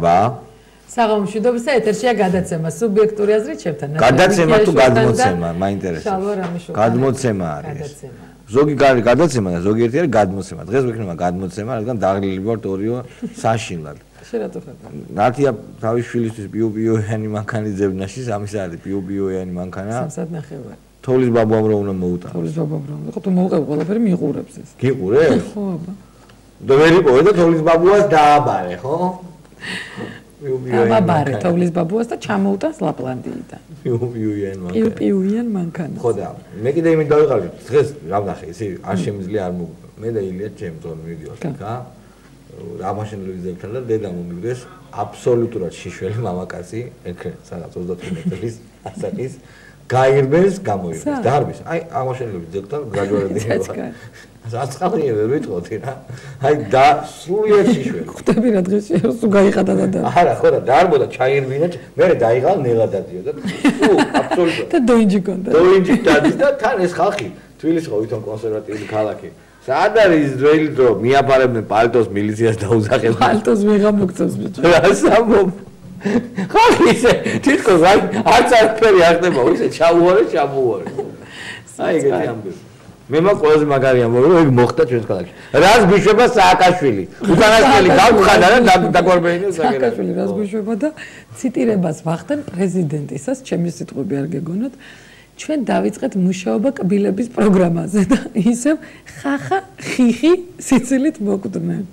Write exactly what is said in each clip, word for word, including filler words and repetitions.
აბა საღამომშვიდობის ეთერშია გადაცემა სუბიექტური აზრით ჩემთან. გადაცემა თუ გადმოცემა, მაინტერესებს. გადმოცემა არის. ზოგი გადაცემა და ზოგიერთი არის გადმოცემა. დღეს ვიქნება გადმოცემა, რადგან დაღლილი ვართ ორიო საშინლად. შერატო ხარ. ნათია თავის შვილისთვის პიუ-პიუიანი მანქანა ძებნაში, სამის არის პიუ-პიუიანი მანქანა. სამსად ნახევარი. თოვლის ბაბუამ რო უნდა მოუტანოს. თოვლის ბაბუამ რო. ხო თუ მოუყევ ყველაფერი მიყურებს ეს. გიყურებ? ხო აბა. და ვერ იპოვე და თოვლის ბაბუას დააბარე, ხო? აბარე თოვლის ბაბუას და ჩამოუტანს ლაპლანდიიდან. პიუ-პიუიანი მანქანა. პიუ-პიუიანი მანქანა. ხო და მე კიდე იმით დავიყავი, დღეს რა ვნახე, ისი არ შემიძლია არ მოგ. მე და ილია ჩემ ზონ მივიდიოთ იქა. რა მაშინლების ძებთან და დედა მომიგდეს აბსოლუტურად შიშველი მამაკაცი, ეკრენ სადაც ოცდათხუთმეტი წლის ასაკის გაირბეს გამოირბეს და არის აი ამაშენლების ძებთან გაჯვარედი. საწყალია ვერ ვიტყოდი რა. აი და სრულიად შიშველი. ხვდები რა დღეს სულ გაიხადა და არა ხო და დაარბოდა ჩაირბინა მე დაიღალ ნეღადადიო და სულ აბსოლუტურად და დოინჯი კონდა. დოინჯი დადის და თან ეს ხალხი თბილისში ხო ვითომ კონსერვატიული ქალაქი. სად არის ისრაელი დრო მიაბარებდნენ პალტოს მილიციას დაუზახებდნენ. პალტოს ვეღა მოგწევს ბიჭო. რა სამომ ხალხი ისე თვითონ აი არც არაფერი არ ხდება ისე ჩაუვარე ჩამუვარე. აი ეგეთი ამბები. მე მაგ ყველაზე მაგარი ამბობ რომ ეგ მოხდა ჩვენს ქალაქში. რას გვიშვება სააკაშვილი. უკანასკნელი გავხადა და დაგვარბეინე სააკაშვილი რას გვიშვება და ციტირებას ვახდენ პრეზიდენტისას, ჩემი სიტყვები არ გეგონოთ. ჩვენ დავიწყეთ მუშაობა კბილების პროგრამაზე და ისევ ხახა ხიხი სიცილით მოკვდნენ.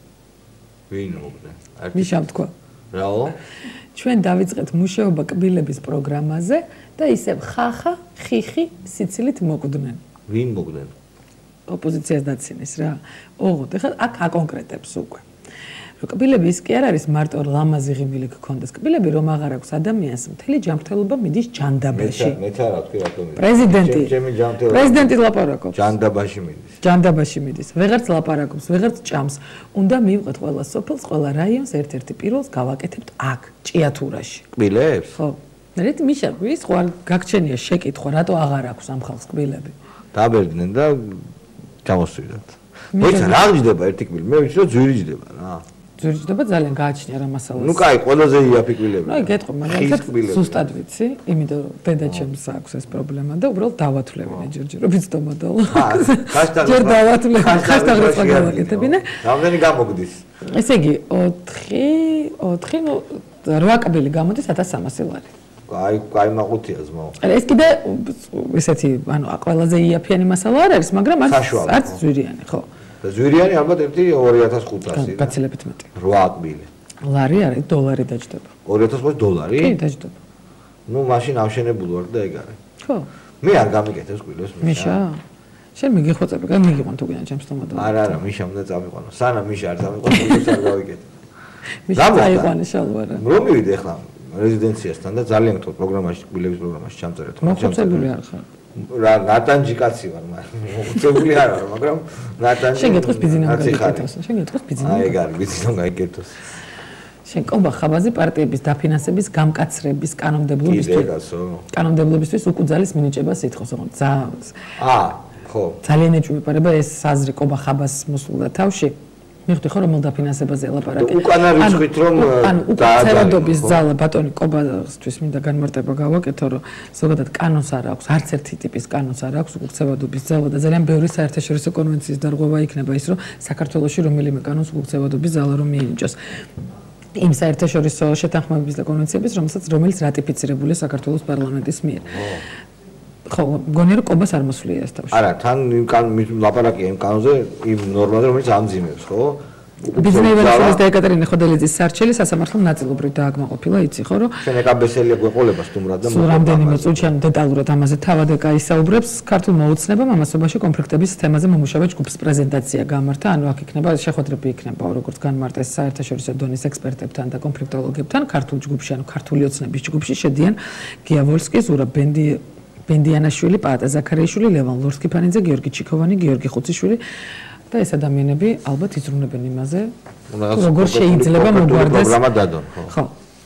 ვინ მოკვდნენ? მიშამ თქვა. რაო? ჩვენ დავიწყეთ მუშაობა კბილების პროგრამაზე და ისევ ხახა ხიხი სიცილით მოკვდნენ. ვინ მოკვდნენ? ოპოზიციას დაცინეს რა. ოღონდ ეხლა აქ აკონკრეტებს უკვე. კბილები ის კი არ არის მარტო ლამაზი ღიმილი გქონდეს. კბილები რომ აღარ აქვს ადამიანს, მთელი ჯანმრთელობა მიდის ჯანდაბაში. მეც არა თქვი რატომ მიდის. პრეზიდენტი. ჩემი ჯანმრთელობა. პრეზიდენტი ლაპარაკობს. ჯანდაბაში მიდის. ჯანდაბაში მიდის. ვეღარც ლაპარაკობს, ვეღარც ჭამს. უნდა მივყეთ ყველა სოფელს, ყველა რაიონს ერთ-ერთი პირველს გავაკეთებთ აქ, ჭიათურაში. კბილებს? ხო. რით მიშა, ის ხო არ გაგჩენია შეკითხვა, რატო აღარ აქვს ამ ხალხს კბილები? დაბერდნენ და გამოსვიდათ. მოიცა რა გჯდება ერთი კბილი? მე ვიცი რომ ძვირი ჯდება რა. ძვირი ჯდება ძალიან გააჩნია რა მასალას. ნუ კაი, ყველაზე იაფი კბილები. აი გეტყვი, მაგრამ ზუსტად ვიცი, იმიტომ რომ დედაჩემს აქვს ეს პრობლემა და უბრალოდ დავათვლებინე ჯერჯერობით სტომატოლოგს. ხასტაღი. ჯერ დავათვლებინე, ხასტაღი რა გავაკეთებინე. რამდენი გამოგდის? ესე იგი ოთხი, ოთხი, ნუ რვა კბილი გამოდის ათას სამასი ლარი. აი, აი მაყუთია ზმო. ეს კიდე ესეთი, ანუ ყველაზე იაფიანი მასალა არ არის, მაგრამ არც ძვირიანი, ხო. და ძვირიანი ალბათ ერთი ორი ათას ხუთასი. გაცილებით მეტი. რვა კბილი. ლარი არის, დოლარი დაჯდება. ორი ათას ხუთი დოლარი? კი, დაჯდება. ნუ მაშინ ავშენებული ვარ და ეგ არის. ხო. მე არ გამიკეთებს კბილებს მიშა. მიშა. შენ მიგიხოცები, კაი მიგიყვან თუ გინდა ჩემს სტომატოლოგს. არა, არა, მიშა უნდა წამიყვანო. სანამ მიშა არ წამიყვანო, კბილებს არ გავიკეთებ. მიშა წაიყვანე შალვარა. რომ მივიდე ახლა რეზიდენციასთან და ძალიან გთხოვ პროგრამაში, კბილების პროგრამაში ჩამწერეთ. მოხუცებული არ ხარ. რა ნატანჯი კაცი ვარ, მოხუცებული არ ვარ, მაგრამ ნატანჯი. შენ გეტყვის ბიზნესს გაიკეთოს. შენ გეტყვის ბიზნესს. აი ეგ არის, ბიზნესს გაიკეთოს. შენ კობა ხაბაზი პარტიების დაფინანსების გამკაცრების კანონმდებლობისთვის. კანონმდებლობისთვის უკუძალის მინიჭებას ითხოვს, ოღონდ ძა აა, ხო. ძალიან ეჭვმეპარება ეს საზრი კობა ხაბას მოსულა თავში. მიხდი ხო რომ დაფინანსებაზე ელაპარაკე. უკანა რიცხვით რომ დაადაბადების ძალა ბატონი კობასთვის მინდა განმარტება გავაკეთო რომ ზოგადად კანონს არ აქვს, არც ერთი ტიპის კანონს არ აქვს უკუცევადობის ძალა და ძალიან ბევრი საერთაშორისო კონვენციის დარღვევა იქნება ის რომ საქართველოში რომელიმე კანონს უკუცევადობის ძალა რომ მიენიჭოს. იმ საერთაშორისო შეთანხმებების და კონვენციების რომელსაც რომელიც რატიფიცირებულია საქართველოს პარლამენტის მიერ. ხო, მგონია რომ კობას არ მოსვლია ეს თავში. არა, თან იმ ლაპარაკია იმ კანონზე, იმ ნორმაზე, რომელიც ამძიმებს, ხო? ბიზნესის და ეკატერინე ხოდელიძის სარჩელი სასამართლო ნაწილობრივ დააკმაყოფილა, იცი ხო, რომ შენ ეკაბესელია გვეყოლება სტუმრად და რამდენიმე წუთში ანუ დეტალურად ამაზე თავად ეკა ისაუბრებს, ქართულ მოუცნებამ ამასობაში კონფლიქტების თემაზე მომუშავე ჯგუფის პრეზენტაცია გამართა, ანუ აქ იქნება შეხვედრები იქნება, როგორც განმარტეს საერთაშორისო დონის ექსპერტებთან და კონფლიქტოლოგებთან, ქართულ ჯგუფში, ანუ ქართული ოცნების ჯგუფში შედიან გიავოლსკი, ზურაბ ბენდი ბენდიანაშვილი, პაატა ზაქარიაშვილი, ლევან ლორსკიფანიძე, გიორგი ჩიქოვანი, გიორგი ხუციშვილი და ეს ადამიანები ალბათ იზრუნებენ იმაზე, როგორ შეიძლება მოგვარდეს პროგრამა დადონ, ხო. ხო.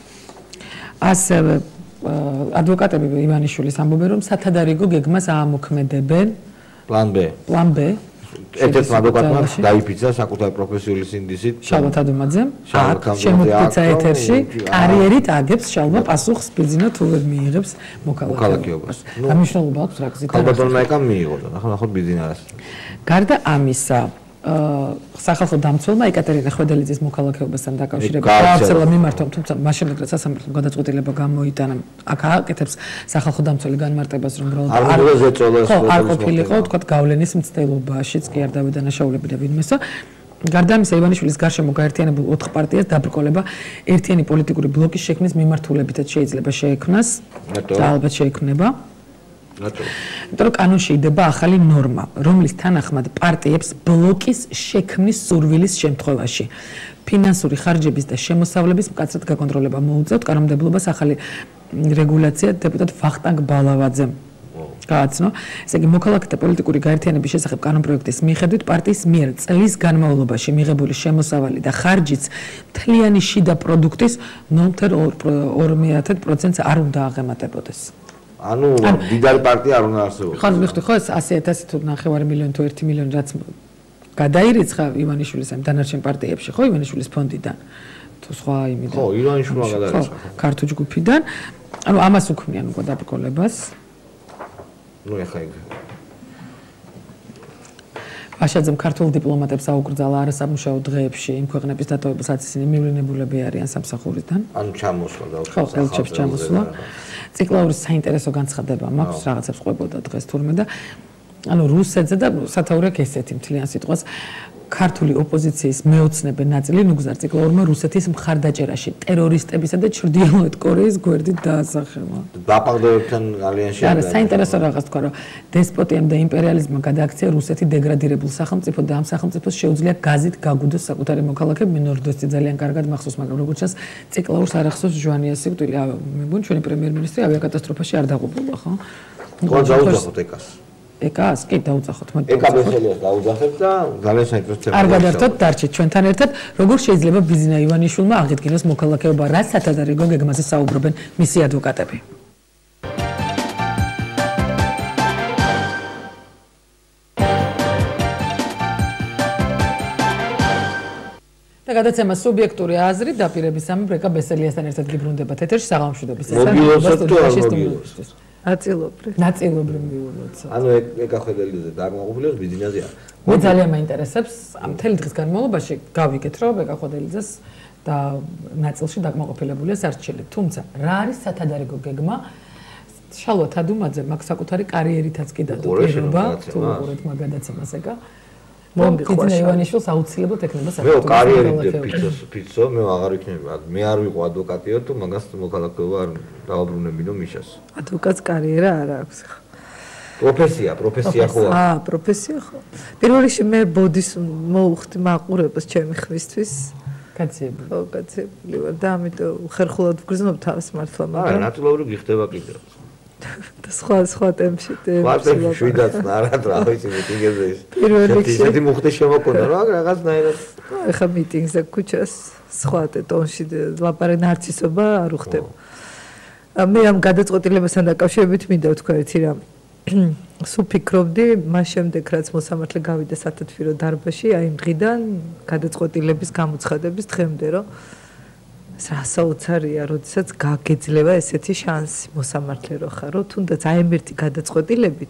ასევე ადვოკატები ივანიშვილის ამბობენ, რომ სათადარიგო გეგმას აამოქმედებენ. პლან ბ. პლან ბ. ერთ-ერთმა ადვოკატმა დაიფიცა საკუთარი პროფესიული სინდისით შალვა თადუმაძემ აქ შემოგფიცა ეთერში კარიერით აგებს შალვა პასუხს ბიზნესო თუ ვერ მიიღებს მოქალაქეობას და მნიშვნელობა აქვს რა გზით ქალბატონმა ეკა მიიღო და ნახო ნახო ბიზნეს გარდა ამისა სახალხო დამცველმა ეკატერინა ხვედელიძის მოქალაქეობასთან დაკავშირებით გააცელა მიმართვა, თუმცა მაშინ როდესაც სასამართლო გადაწყვეტილება გამოიტანა, აქ ააკეთებს სახალხო დამცველი განმარტებას, რომ უბრალოდ არ ყოფილიყო, თქვა გავლენის მცდელობაშიც კი არ დავიდა დანაშაულები და ვინმესო. გარდა ამისა, ივანიშვილის გარშემო გაერთიანებულ ოთხ პარტიას დაბრკოლება ერთიანი პოლიტიკური ბლოკის შექმნის მიმართულებითაც შეიძლება შეექმნას და ალბათ შეექმნება. იმიტომ რომ კანონში იდება ახალი ნორმა, რომლის თანახმად პარტიებს ბლოკის შექმნის სურვილის შემთხვევაში ფინანსური ხარჯების და შემოსავლების მკაცრად გაკონტროლება მოუწევთ კანონმდებლობას ახალი რეგულაცია დეპუტატ ვახტანგ ბალავაძემ გააცნო. ესე იგი, მოქალაქეთა პოლიტიკური გაერთიანების შესახებ კანონპროექტის მიხედვით პარტიის მიერ წლის განმავლობაში მიღებული შემოსავალი და ხარჯიც მთლიანი შიდა პროდუქტის ნულ ფუძნ ორი პროცენტს არ უნდა აღემატებოდეს. ანუ დიდარი პარტია არ უნდა არსებობდეს. ხო, მიხდი ხო ეს ასი ათასი თუ ნახევარი მილიონი თუ ერთი მილიონი რაც გადაირიცხა ივანიშვილის ამ დანარჩენ პარტიებში, ხო, ივანიშვილის ფონდიდან თუ სხვა იმიდან. ხო, ივანიშვილმა გადაირიცხა. ქართულ ჯგუფიდან. ანუ ამას უქმნიან უკვე დაბრკოლებას. ნუ ეხა იქ აშაძემ ქართულ დიპლომატებს აუკრძალა არასამუშაო დღეებში იმ ქვეყნების დატოვებასაც ისინი მივლინებულები არიან სამსახურიდან. ანუ ჩამოსვლა და ხო, ელჩებს ჩამოსვლა. ციკლაურის საინტერესო განცხადება მაქვს, რაღაცებს ყვებოდა დღეს თურმე და ანუ რუსეთზე და სათაურია ესეთი მთლიან სიტყვას ქართული ოპოზიციის მეოცნებე ნაწილი ნუგზარ ციკლაურმა რუსეთის მხარდაჭერაში ტერორისტებისა და ჩრდილოეთ კორეის გვერდით დაასახელა. დაპყრობებთან ალიანსში არა, საინტერესო რაღაც თქვა, რომ დესპოტიამ და იმპერიალიზმმა გადააქცია რუსეთი დეგრადირებულ სახელმწიფო და ამ სახელმწიფოს შეუძლია გაზით გაგუდოს საკუთარი მოქალაქეები. ნორდოსტი ძალიან კარგად მახსოვს, მაგრამ როგორც ჩანს, ციკლაურს არ ახსოვს ჟვანია სიკვდილი. მე მგონი ჩვენი პრემიერ-მინისტრი ავიაკატასტროფაში არ დაღუპულა, ხო? ხო, დაუძახოთ ეკას. ეკას კი დაუძახოთ, მაგრამ ეკა ბეხელიას დაუძახებთ და ძალიან საინტერესო თემა. არ გადართოთ, დარჩით ჩვენთან ერთად, როგორ შეიძლება ბიზნა ივანიშვილმა აღიდგინოს მოქალაქეობა, რა სათადარიგო გეგმაზე საუბრობენ მისი ადვოკატები. და გადაცემა სუბიექტური აზრი დაპირების სამი ბრეკა ბესელიასთან ერთად გიბრუნდებათ ეთერში საღამოშვიდობის ეს ნაწილობრივ. ნაწილობრივ მიულოცა. ანუ ეკა ხვედელიძე დაკმაყოფილებს ბიზნესია. მე ძალიან მაინტერესებს ამ მთელი დღის განმავლობაში გავიგეთ, რომ ეკა ხვედელიძეს და ნაწილში დაკმაყოფილებულია სარჩელი. თუმცა, რა არის სათადარიგო გეგმა? შალვა თადუმაძე მაგ საკუთარი კარიერითაც კი დადო პირობა, თუ უყურეთ მაგ გადაცემას ეკა. მომდიხარ ივანიშვილს აუცილებლად ექნება საქართველოს. მე კარიერით ფიცოს ფიცო, მე აღარ ვიქნები. მე არ ვიყო ადვოკატიო თუ მაგას მოქალაქეობა არ დავაბრუნებინო მიშას. ადვოკატს კარიერა არ აქვს. პროფესია, პროფესია ხო? აა, პროფესია ხო. პირველ რიგში მე ბოდის მოუხდი მაყურებას ჩემი ხვისთვის. კაცები. ხო, კაცები ვარ და ამიტომ ხერხულად ვგრძნობ თავს მართლა, მაგრამ არა, ნატურალურად გიხდება კიდევ. და სხვა სხვა ტემპში სხვა ტემპში შვიდაც არა რა ვიცი მიტინგებზე ის პირველ რიგში ისეთი მუხტი შემოქონდა რა რაღაცნაირად ეხა მიტინგზე ქუჩას სხვა ტონში ლაპარე ნარცისობა არ უხდება მე ამ გადაწყვეტილებასთან დაკავშირებით მინდა ვთქვა ერთი რამ სულ ფიქრობდი მას შემდეგ რაც მოსამართლე გავიდა სათათბირო დარბაზში აი იმ დღიდან გადაწყვეტილების გამოცხადების დღემდე რომ საოცარია, როდესაც გაგეძლევა ესეთი შანსი მოსამართლე რო ხარო, თუნდაც აი ერთი გადაწყვეტილებით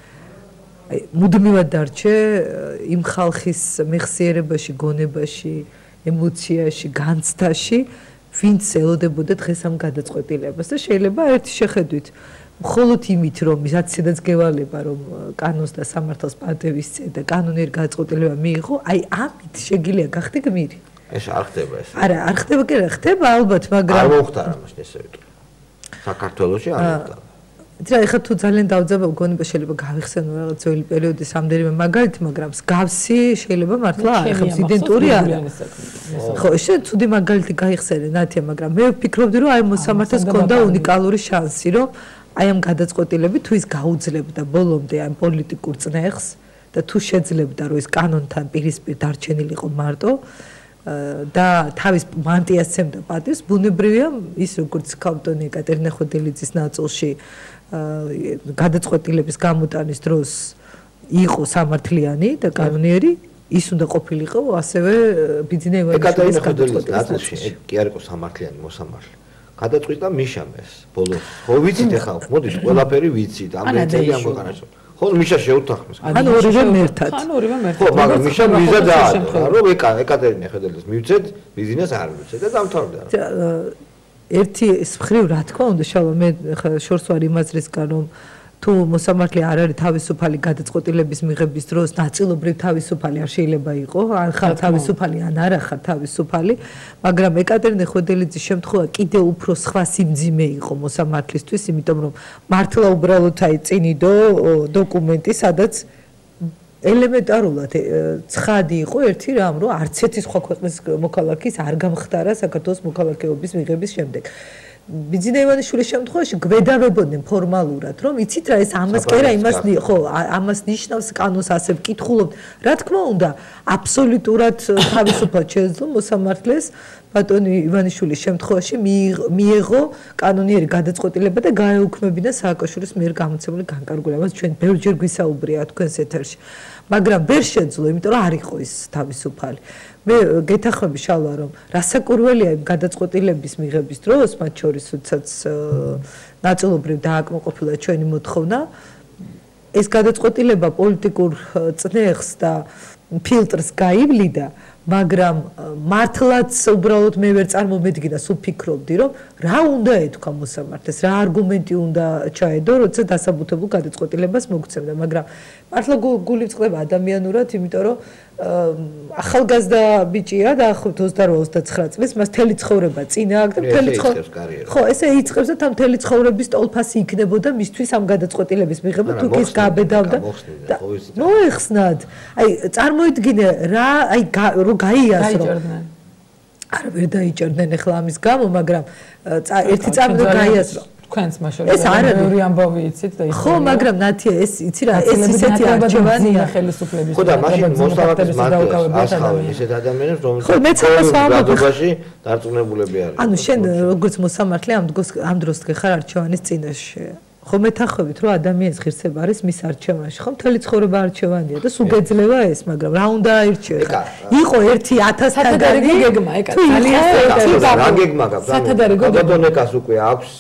აი მუდმივად დარჩე იმ ხალხის მეხსიერებაში, გონებაში, ემოციაში, განცდაში, ვინც ელოდებოდა დღეს ამ გადაწყვეტილებას და შეიძლება ერთი შეხედვით მხოლოდ იმით რომ ისაცედაც გევალება რომ კანონს და სამართალს პატევისცე და კანონიერ გადაწყვეტილება მიიღო, აი ამით შეგიძლია გახდე გმირი. ეს არ ხდება ეს. არა, არ ხდება კი რა, ხდება ალბათ, მაგრამ არ მოხდარა მაშინ ესე ვიტყვი. საქართველოში არ მოხდარა. იცი რა, ეხლა თუ ძალიან დავძაბა გონება შეიძლება გავიხსენო რაღაც ძველი პერიოდის ამდენიმე მაგალითი, მაგრამ მსგავსი შეიძლება მართლა არ ხებს იდენტური არა. ხო, შენ ცუდი მაგალითი გაიხსენე ნათია, მაგრამ მე ვფიქრობდი რომ აი მოსამართლეს ჰქონდა უნიკალური შანსი, რომ აი ამ გადაწყვეტილებით თუ ის გაუძლებდა ბოლომდე ამ პოლიტიკურ წნეხს და თუ შეძლებდა რომ ის კანონთან პირისპირ დარჩენილიყო მარტო და თავის მანტიას ცემდა პატივს, ბუნებრივია ის როგორც კანტონი ეკატერინე ხვედელიძის ნაწილში გადაწყვეტილების გამოტანის დროს იყო სამართლიანი და კანონიერი ის უნდა ყოფილიყო ასევე ბიძინა ივანიშვილის გადაწყვეტილის ნაწილში კი არ იყო სამართლიანი მოსამართლე გადაწყვიტა მიშამ ეს ბოლოს ხო ვიცით ახლა მოდით ყველაფერი ვიცით ამ მეწელი ამ ქვეყანაში ხო მიშა შეუთანხმეს ანუ ორივე მერთად ანუ ორივე მერთად ხო მაგრამ მიშამ ვიზა დაადო რომ ეკა ეკატერინა ხედელის მივცეთ ბიზნეს არ მივცეთ და დამთავრდა ერთი მხრივ რა თქმა უნდა შალვა მე შორს ვარ იმაზრისგან რომ თუ მოსამართლე არ არის თავისუფალი გადაწყვეტილების მიღების დროს ნაწილობრივ თავისუფალი არ შეიძლება იყო ან ხარ თავისუფალი ან არა ხარ თავისუფალი მაგრამ ეკატერინე ხვედელიძის შემთხვევა კიდევ უფრო სხვა სიმძიმე იყო მოსამართლისთვის იმიტომ რომ მართლა უბრალოდ აი წინიდო დოკუმენტი სადაც ელემენტარულად ცხადი იყო ერთი რამ რომ არც ერთი სხვა ქვეყნის მოქალაქის არ გამხდარა საქართველოს მოქალაქეობის მიღების შემდეგ ბიძინა ივანიშვილის შემთხვევაში გვედავებოდნენ ფორმალურად რომ იცით რა ეს ამას კერა იმას ხო ამას ნიშნავს კანონს ასე ვკითხულობთ რა თქმა უნდა აბსოლუტურად თავისუფლად შეეძლო მოსამართლეს ბატონი ივანიშვილის შემთხვევაში მიიღო კანონიერი გადაწყვეტილება და გაეუქმებინა სააკაშვილის მიერ გამოცემული განკარგული ამას ჩვენ ბევრჯერ გვისაუბრია თქვენს ეთერში მაგრამ ვერ შეძლო იმიტომ რომ არ იყო ის თავისუფალი მე გეთახმები შალვა რომ რასაკურველია იმ გადაწყვეტილების მიღების დროს მათ შორის როდესაც ნაწილობრივ დააკმაყოფილა ჩვენი მოთხოვნა ეს გადაწყვეტილება პოლიტიკურ წნეხს და ფილტრს გაივლიდა მაგრამ მართლაც უბრალოდ მე ვერ წარმომედგინა სულ ფიქრობდი რომ რა უნდა ეთქვა მოსამართლეს რა არგუმენტი უნდა ჩაედო როცა დასაბუთებულ გადაწყვეტილებას მოგცემდა მაგრამ მართლა გული წყდება ადამიანურად იმიტომ რომ ახალგაზრდა ბიჭია და ახლობთ ოცდაოთხ ოცდაცხრა წლის მას მთელი ცხოვრება წინა აქვს და მთელი ცხოვრება ხო ესე იწყებს და თან მთელი ცხოვრების ტოლფასი იქნებოდა მისთვის ამ გადაწყვეტილების მიღება თუ კი ის გააბედავდა მოეხსნათ აი წარმოიდგინე რა აი რო გაიასრო არა ვერ დაიჭერდნენ ახლა ამის გამო მაგრამ ერთი წამი გაიასრო თქვენს მაშინ მეორე ამბავი იცით და ხო მაგრამ ნათია ეს იცი რა ეს ისეთი არჩევანია ხელისუფლების ხო და მაშინ მოსამართლეს მართლაც ასხავენ ისეთ ადამიანებს რომლებიც ხო მეც ამას ვამბობ დარწმუნებულები არიან ანუ შენ როგორც მოსამართლე ამ დროს ამ დროს გეხარ არჩევანის წინაშე ხო მეთანხმებით რომ ადამიანის ღირსება არის მის არჩევანში ხო მთელი ცხოვრება არჩევანია და სულ გეძლევა ეს მაგრამ რა უნდა აირჩიო იყო ერთი ათასთაგანი გეგმა ეკა ძალიან რა გეგმა გაქვს ბატონეკას უკვე აქვს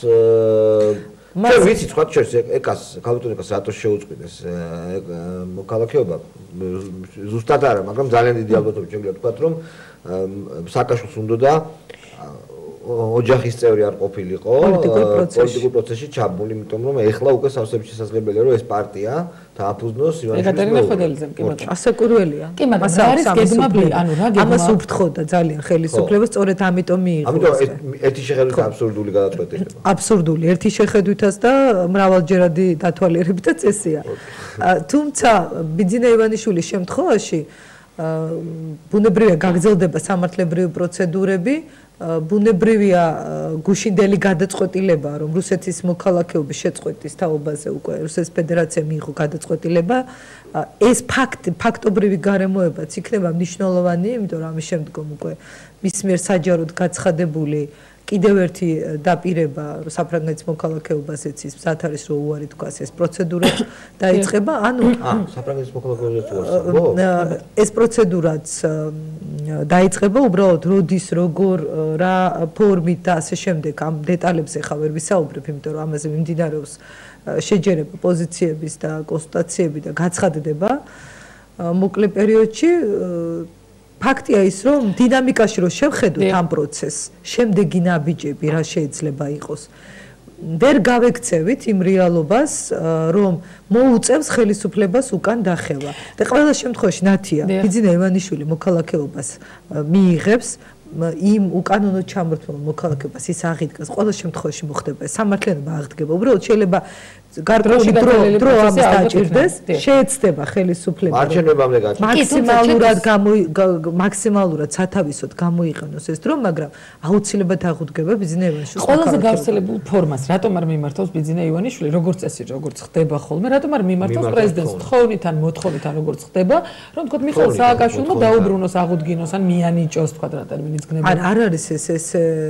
ჩვენ ვიცით სხვა შორის ეკას ბატონეკას რატო შეუწყვიტეს მოქალაქეობა ზუსტად არა მაგრამ ძალიან დიდი ალბათობით შეგვიძლია თქვა რომ სააკაშვილს უნდოდა ოჯახის წევრი არ ყოფილიყო პოლიტიკურ პროცესში ჩაბმული, იმიტომ რომ ეხლა უკვე სავსებით შესაძლებელია რომ ეს პარტია დააფუძნოს ეკატერინე ხვედელიძემ კი ბატონო. ასაკურველია. კი მაგრამ რა არის გეგმაბლი, ანუ რა გეგმა? ამას უფრთხოდა ძალიან ხელისუფლება, სწორედ ამიტომ მიიღო. ამიტომ ერთი შეხედვით აბსურდული გადაწყვეტილება. აბსურდული, ერთი შეხედვითაც და მრავალჯერადი დათვალიერებით და წესია. თუმცა ბიძინა ივანიშვილის შემთხვევაში ბუნებრივია გაგრძელდება სამართლებრივი პროცედურები ბუნებრივია გუშინდელი გადაწყვეტილება რომ რუსეთის მოქალაქეობის შეწყვეტის თაობაზე უკვე რუსეთის ფედერაციამ მიიღო გადაწყვეტილება ეს ფაქტი ფაქტობრივი გარემოებაც იქნება მნიშვნელოვანი იმიტომ რომ ამის შემდგომ უკვე მის მიერ საჯაროდ გაცხადებული კიდევ ერთი დაპირება საფრანგეთის მოქალაქეობასაც ის მზად არის რომ უარი თქვას ეს პროცედურა დაიწყება ანუ საფრანგეთის მოქალაქეობაზე უარს ეს პროცედურაც დაიწყება უბრალოდ როდის როგორ რა ფორმით და ასე შემდეგ ამ დეტალებზე ხა ვერ ვისაუბრებ იმიტომ რომ ამაზე მიმდინარეობს შეჯერება პოზიციების და კონსულტაციები და გაცხადდება მოკლე პერიოდში ფაქტია ის რომ დინამიკაში რო შევხედოთ ამ პროცესს შემდეგი ნაბიჯები რა შეიძლება იყოს ვერ გავექცევით იმ რეალობას რომ მოუწევს ხელისუფლებას უკან დახევა და ყველა შემთხვევაში ნათია ბიძინა ივანიშვილი მოქალაქეობას მიიღებს იმ უკანონო ჩამორთმულ მოქალაქეობას ის აღიდგას ყველა შემთხვევაში მოხდება სამართლიანობა აღდგება უბრალოდ შეიძლება გარკვეული დრო დრო ამას დაჭირდეს შეეცდება ხელისუფლება არჩევნებამდე გაჩერდა მაქსიმალურად მაქსიმალურად სათავისოდ გამოიყენოს ეს დრო მაგრამ აუცილებლად აღუდგება ბიძინა ივანიშვილის ყველაზე გავრცელებულ ფორმას რატომ არ მიმართავს ბიძინა ივანიშვილი როგორც წესი როგორც ხდება ხოლმე რატომ არ მიმართავს პრეზიდენტს თხოვნით ან მოთხოვნით ან როგორც ხდება რომ თქო მიხეილ სააკაშვილმა დაუბრუნოს აღუდგინოს ან მიანიჭოს თქვა რა ტერმინიც გნება არ არ არის ეს ეს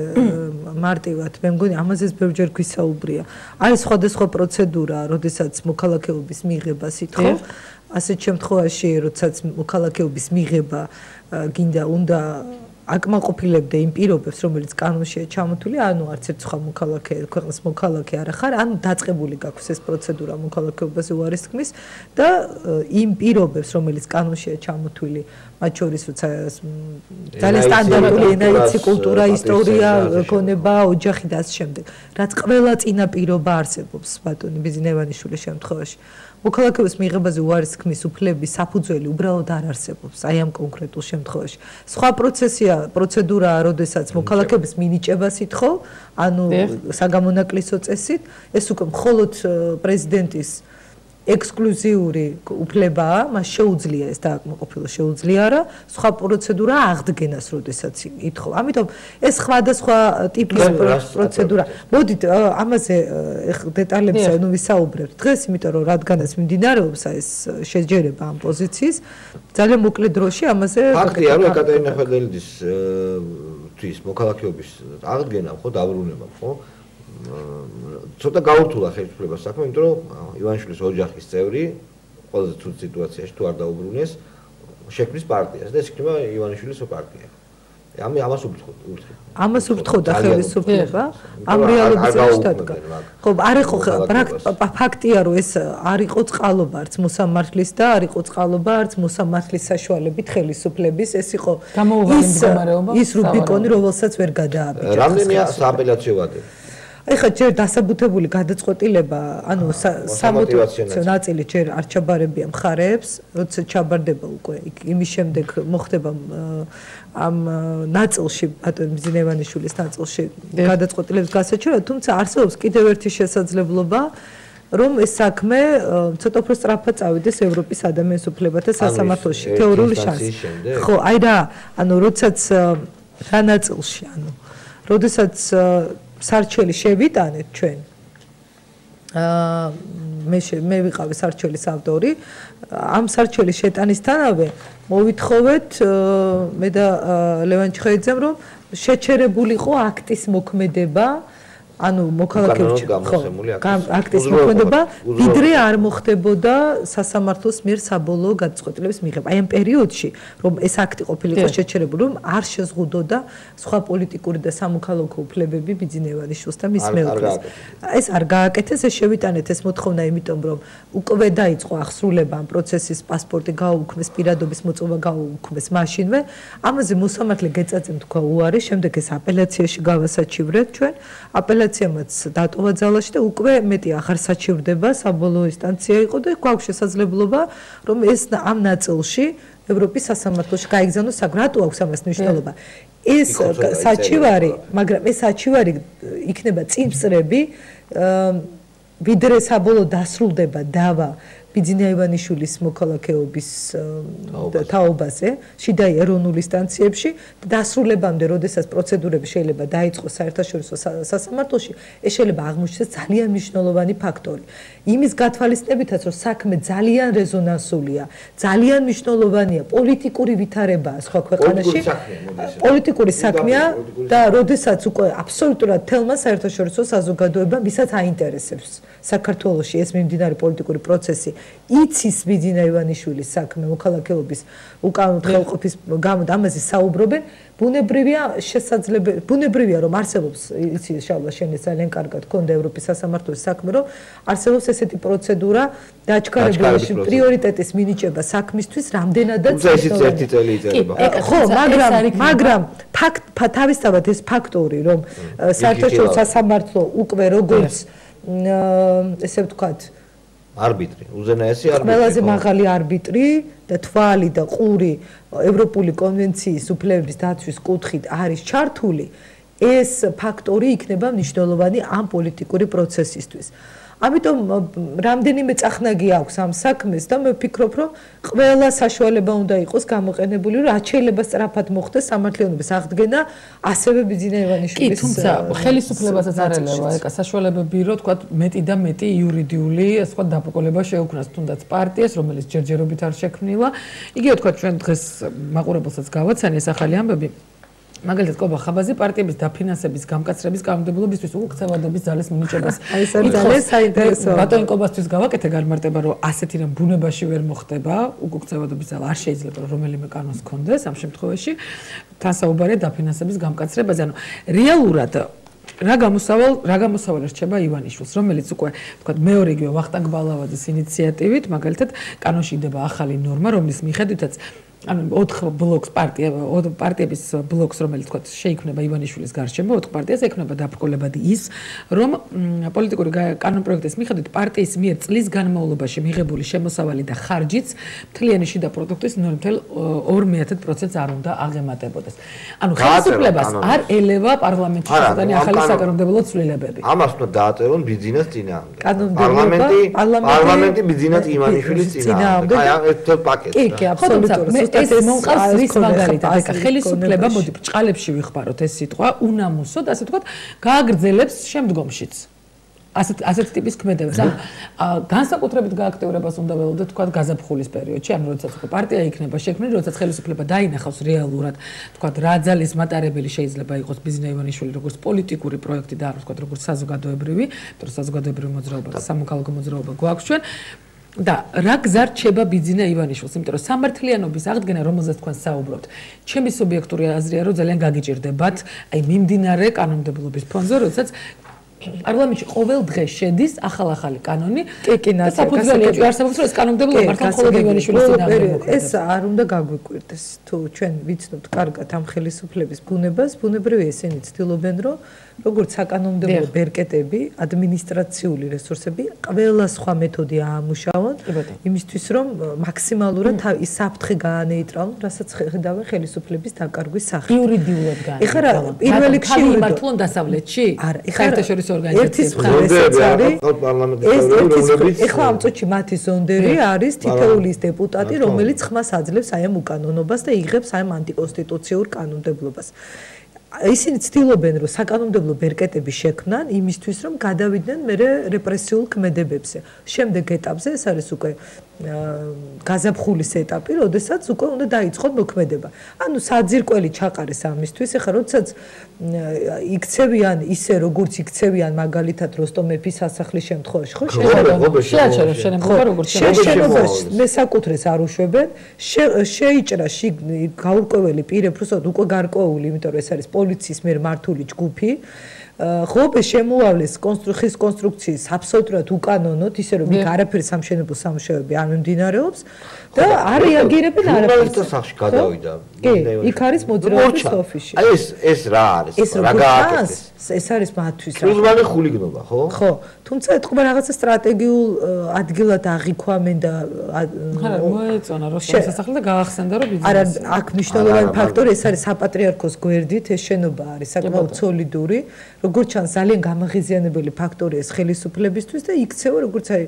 მარტივად მე მგონი ამაზეც ბევრჯერ გვისაუბრია არის სხვადასხვა პროცედურა როდესაც მოქალაქეობის მიღებას ითხოვ ასეთ შემთხვევაში, როდესაც მოქალაქეობის მიღება გინდა უნდა აკმაყოფილებდა იმ პირობებს, რომელიც კანონშია ჩამოთვლილი, ანუ არც ერთ სხვა მოქალაქე, ქვეყნის მოქალაქე არ ახარ, ანუ დაწყებული გაქვს ეს პროცედურა მოქალაქეობაზე უარის თქმის და იმ პირობებს, რომელიც კანონშია ჩამოთვლილი, მათ შორის როცა ძალიან სტანდარტული ენაიცი, კულტურა, ისტორია, გონება, ოჯახი და ასე შემდეგ, რაც ყველა წინა პირობა არსებობს ბატონი ბიზნევანიშვილის შემთხვევაში. მოქალაქეობის მიღებაზე უარის თქმის უფლების საფუძველი უბრალოდ არ არსებობს აი ამ კონკრეტულ შემთხვევაში. სხვა პროცესია, პროცედურაა, როდესაც მოქალაქეობის მინიჭებას ითხოვ, ანუ საგამონაკლისო წესით, ეს უკვე მხოლოდ პრეზიდენტის ექსკლუზიური უფლებაა, მას შეუძლია ეს დააკმაყოფილოს, შეუძლია რა, სხვა პროცედურა აღდგენას, როდესაც ითხოვ. ამიტომ ეს სხვადასხვა ტიპის პროცედურა. მოდით ამაზე დეტალებზე ნუ ვისაუბრებთ დღეს, იმიტომ რომ რადგანაც მიმდინარეობს ეს შეჯერება ამ პოზიციის, ძალიან მოკლე დროში ამაზე ფაქტია, რომ ეკატერინე ხვედელიძის თვის მოქალაქეობის აღდგენა ხო დაბრუნება ხო? ცოტა გაურთულა ხელისუფლებას საქმე, იმიტომ რომ ივანიშვილის ოჯახის წევრი ყველაზე ცუდ სიტუაციაში თუ არ დაუბრუნეს, შექმნის პარტიას და ეს იქნება ივანიშვილის პარტია. ამ ამას უთხრობ. ამას უთხრობდა ხელისუფლება, ამ რეალობაზე შეტადგა. ხო, არ იყო ფაქტია, რომ ეს არ იყო წყალობა არც მოსამართლის და არ იყო წყალობა არც მოსამართლის საშუალებით ხელისუფლების, ეს იყო ის რუბიკონი, რომელსაც ვერ გადააბიჯა. რამდენია სააპელაციო ვადები? ეხლა ჯერ დასაბუთებული გადაწყვეტილება, ანუ სამოტივაციო ნაწილი ჯერ არ ჩაბარებია მხარეებს, როცა ჩაბარდება უკვე იმის შემდეგ მოხდება ამ ნაწილში ბატონ ბიზნევანიშვილის ნაწილში გადაწყვეტილების გასაჩერება, თუმცა არსებობს კიდევ ერთი შესაძლებლობა, რომ ეს საქმე ცოტა უფრო სწრაფად წავიდეს ევროპის ადამიანის უფლებათა სასამართლოში, თეორიული შანსი. ხო, აი რა, ანუ როდესაც რა ნაწილში, ანუ როდესაც სარჩელი შევიტანეთ ჩვენ. აა მე მე ვიყავი სარჩელის ავტორი. ამ სარჩელის შეტანისთანავე მოვითხოვეთ მე და ლევან ჩხეიძემ, რომ შეჩერებულიყო აქტის მოქმედება, ანუ მოქალაქეობის აქტის მოქმედება, ვიდრე არ მოხდებოდა სასამართლოს მიერ საბოლოო გადაწყვეტილების მიღება. აი ამ პერიოდში, რომ ეს აქტი ყოფილიყო შეჩერებული, რომ არ შეზღუდოდა სხვა პოლიტიკური და სამოქალაქო უფლებები ბიზნევანიშვილს და მის მეუღლეს. ეს არ გააკეთეს, ეს შევიტანეთ ეს მოთხოვნა, იმიტომ რომ უკვე დაიწყო აღსრულება ამ პროცესის, პასპორტი გაუქმეს, პირადობის მოწვევა გაუქმეს მაშინვე. ამაზე მოსამართლე გეწაწემთ თქვა უარი, შემდეგ ეს აპელაციაში გავასაჩივრეთ ჩვენ. აპელაციამაც დატოვა ძალაში და უკვე მეტი აღარ საჩივრდება, საბოლოო ინსტანცია იყო და გვაქვს შესაძლებლობა, რომ ეს ამ ნაწილში ევროპის სასამართლოში გაიგზავნოს საქმე. რატო აქვს ამას მნიშვნელობა? ეს საჩივარი, მაგრამ ეს საჩივარი იქნება წინსწრები, ვიდრე საბოლოო დასრულდება დავა ბიზნევანიშვილის მოქალაქეობის თაობაზე, შიდა ეროვნულ ინსტანციებში და დასრულებამდე, როდესაც პროცედურები შეიძლება დაიწყოს საერთაშორისო სასამართლოში, ეს შეიძლება აღმოჩნდეს ძალიან მნიშვნელოვანი ფაქტორი. იმის გათვალისწინებითაც, რომ საქმე ძალიან რეზონანსულია, ძალიან მნიშვნელოვანია, პოლიტიკური ვითარებაა სხვა ქვეყანაში, პოლიტიკური საქმეა და როდესაც უკვე აბსოლუტურად თელმა საერთაშორისო საზოგადოებამ ვისაც აინტერესებს საქართველოში ეს მიმდინარე პოლიტიკური პროცესი, იცის ბიზნევანიშვილის საქმე მოქალაქეობის უკანონო ხელყოფის გამო და ამაზე საუბრობენ, ბუნებრივია შესაძლებელი, ბუნებრივია რომ არსებობს, იცი შალვა შენ ძალიან კარგად გქონდა ევროპის სასამართლოს საქმე, რომ არსებობს ესეთი პროცედურა დაჩქარებული პრიორიტეტის მინიჭება საქმისთვის, რამდენადაც ისიც ერთი წელი იწერება. ხო, მაგრამ მაგრამ თავისთავად ეს ფაქტორი, რომ საერთაშორისო სასამართლო უკვე როგორც ესე ვთქვათ არბიტრი, უზენაესი არბიტრი. ყველაზე მაღალი არბიტრი და თვალი და ყური ევროპული კონვენციის უფლებების დაცვის კუთხით არის ჩართული, ეს ფაქტორი იქნება მნიშვნელოვანი ამ პოლიტიკური პროცესისთვის. ამიტომ რამდენიმე წახნაგი აქვს ამ საქმეს და მე ვფიქრობ, რომ ყველა საშუალება უნდა იყოს გამოყენებული, რომ რაც შეიძლება სწრაფად მოხდეს სამართლიანობის აღდგენა, ასევე ბიზნევანიშვილის. კი, თუმცა ხელისუფლებასაც არ ელევა, ეკა საშუალებები, რომ თქვა მეტი და მეტი იურიდიული სხვა დაბრკოლება შეუქმნას, თუნდაც პარტიას, რომელიც ჯერჯერობით არ შექმნილა. იგივე თქვა ჩვენ დღეს მაყურებელსაც გავაცანი ეს ახალი ამბები. მაგალითად კობა ხაბაზი პარტიების დაფინანსების გამკაცრების კანონმდებლობისთვის უკცევადობის ძალის მინიჭებას. აი ეს არის ძალიან საინტერესო. ბატონი კობასთვის გავაკეთე განმარტება, რომ ასეთი რამ ბუნებაში ვერ მოხდება, უკცევადობის ძალა არ შეიძლება რომელიმე კანონს ჰქონდეს ამ შემთხვევაში. თან საუბარია დაფინანსების გამკაცრებაზე, ანუ რეალურად რა გამოსავალ რა გამოსავალი რჩება ივანიშვილს, რომელიც უკვე თქვა მეორეგივე ვახტანგ ბალავაძის ინიციატივით, მაგალითად კანონში იდება ახალი ნორმა, რომლის მიხედვითაც ანუ ოთხ ბლოკს პარტია პარტიების ბლოკს რომელიც თქვა შეიქმნება ივანიშვილის გარშემო ოთხ პარტიას ექნება დაპყრობადი ის რომ პოლიტიკური კანონპროექტის მიხედვით პარტიის მიერ წლის განმავლობაში მიღებული შემოსავალი და ხარჯიც მთლიანი შიდა პროდუქტის ნөл ათეულ ორ პროცენტს არ უნდა აღემატებოდეს. ანუ ხელისუფლებას არ ელევა პარლამენტში შეტანი ახალი საკანონმდებლო ცვლილებები. ამას უნდა დააწერონ ბიძინას წინააღმდეგ. პარლამენტი პარლამენტი ბიძინას ივანიშვილის წინააღმდეგ. აი ამ ერთ პაკეტს. კი, კი, აბსოლუტურად. ეს მომყავს რის მაგალითად ეხა ხელისუფლება მოდი ბრჭყალებში ვიხმაროთ ეს სიტყვა უნამუსოდ ასე ვთქვათ გააგრძელებს შემდგომშიც ასეთ ასეთ ტიპის ქმედებებს ან განსაკუთრებით გააქტიურებას უნდა ველოდოთ თქვათ გაზაფხულის პერიოდში ანუ როდესაც პარტია იქნება შექმნილი როდესაც ხელისუფლება დაინახავს რეალურად თქვათ რა ძალის მატარებელი შეიძლება იყოს ბიზნა ივანიშვილი როგორც პოლიტიკური პროექტი და არა თქვათ როგორც საზოგადოებრივი იმიტომ რომ საზოგადოებრივი მოძრაობა და სამოქალაქო მოძრაობა გვაქვს ჩვენ და რა გზა რჩება ბიძინა ივანიშვილს, იმიტომ რომ სამართლიანობის აღდგენა, რომელზეც თქვენ საუბრობთ, ჩემი სუბიექტური აზრია, რომ ძალიან გაგიჭირდებათ, აი მიმდინარე კანონმდებლობის ფონზე, როდესაც პარლამენტში ყოველ დღე შედის ახალ-ახალი კანონი. კი, კი, ნაცია, გასაგებია არსებობს, რომ ეს კანონმდებლობა მართლა მხოლოდ ივანიშვილის წინააღმდეგ. ეს არ უნდა გაგვიკვირდეს. თუ ჩვენ ვიცნობთ კარგად ამ ხელისუფლების ბუნებას, ბუნებრივია ესენი ცდილობენ, რომ როგორც საკანონმდებლო ბერკეტები, ადმინისტრაციული რესურსები, ყველა სხვა მეთოდი აამუშავონ, იმისთვის რომ მაქსიმალურად ის საფრთხე გაანეიტრალონ, რასაც ხედავენ ხელისუფლების დაკარგვის სახით. იურიდიულად გაანეიტრალონ. ეხლა რა, პირველ რიგში იმართლონ დასავლეთში? არა, საერთაშორისო ორგანიზაციები. ეს ეხლა ამ წუთში მათი ზონდერი არის თითოეული ის დეპუტატი, რომელიც ხმას აძლევს აი ამ უკანონობას და იღებს აი ამ ანტიკონსტიტუციურ კანონმდებლობას. ისინი ცდილობენ რომ საკანონმდებლო ბერკეტები შექმნან იმისთვის რომ გადავიდნენ მერე რეპრესიულ ქმედებებზე. შემდეგ ეტაპზე ეს არის უკვე გაზაფხულის ეტაპი, როდესაც უკვე უნდა დაიწყოთ მოქმედება. ანუ საძირკველი ჩაყარეს ამისთვის, ახლა როდესაც იქცევიან ისე როგორც იქცევიან მაგალითად როსტომ მეფის სასახლის შემთხვევაში, ხო? შეაჩერეს შენობა როგორც შენობაში მესაკუთრეს არ უშვებენ, შეიჭრა გაურკვეველი პირებს, უბრალოდ უკვე გარკვეული, იმიტომ რომ ეს არის პოლიციის მიერ მართული ჯგუფი. ხობე შემოავლეს კონსტრუქციის კონსტრუქციის აბსოლუტურად უკანონოდ, ისე რომ იქ არაფერი სამშენებლო სამუშაოები არ მიმდინარეობს და არ რეაგირებენ არაფერს. სახში გადავიდა. კი, იქ არის მოძრაობის ოფისში. აი ეს ეს რა არის? რა გააკეთეს? ეს არის მათთვის. კრიზმანი ხულიგნობა, ხო? ხო, თუმცა ეთქობა რაღაცა სტრატეგიულ ადგილად აღიქვამენ და არა, მოეწონა როსტომის სასახლე და გაახსენდა რომ ბიზნესი. არა, აქ მნიშვნელოვანი ფაქტორი ეს არის საპატრიარქოს გვერდით, ეს შენობა არის საკმაოდ სოლიდური. როგორც ჩანს ძალიან გამაღიზიანებელი ფაქტორია ეს ხელისუფლებისთვის და იქცევა როგორც აი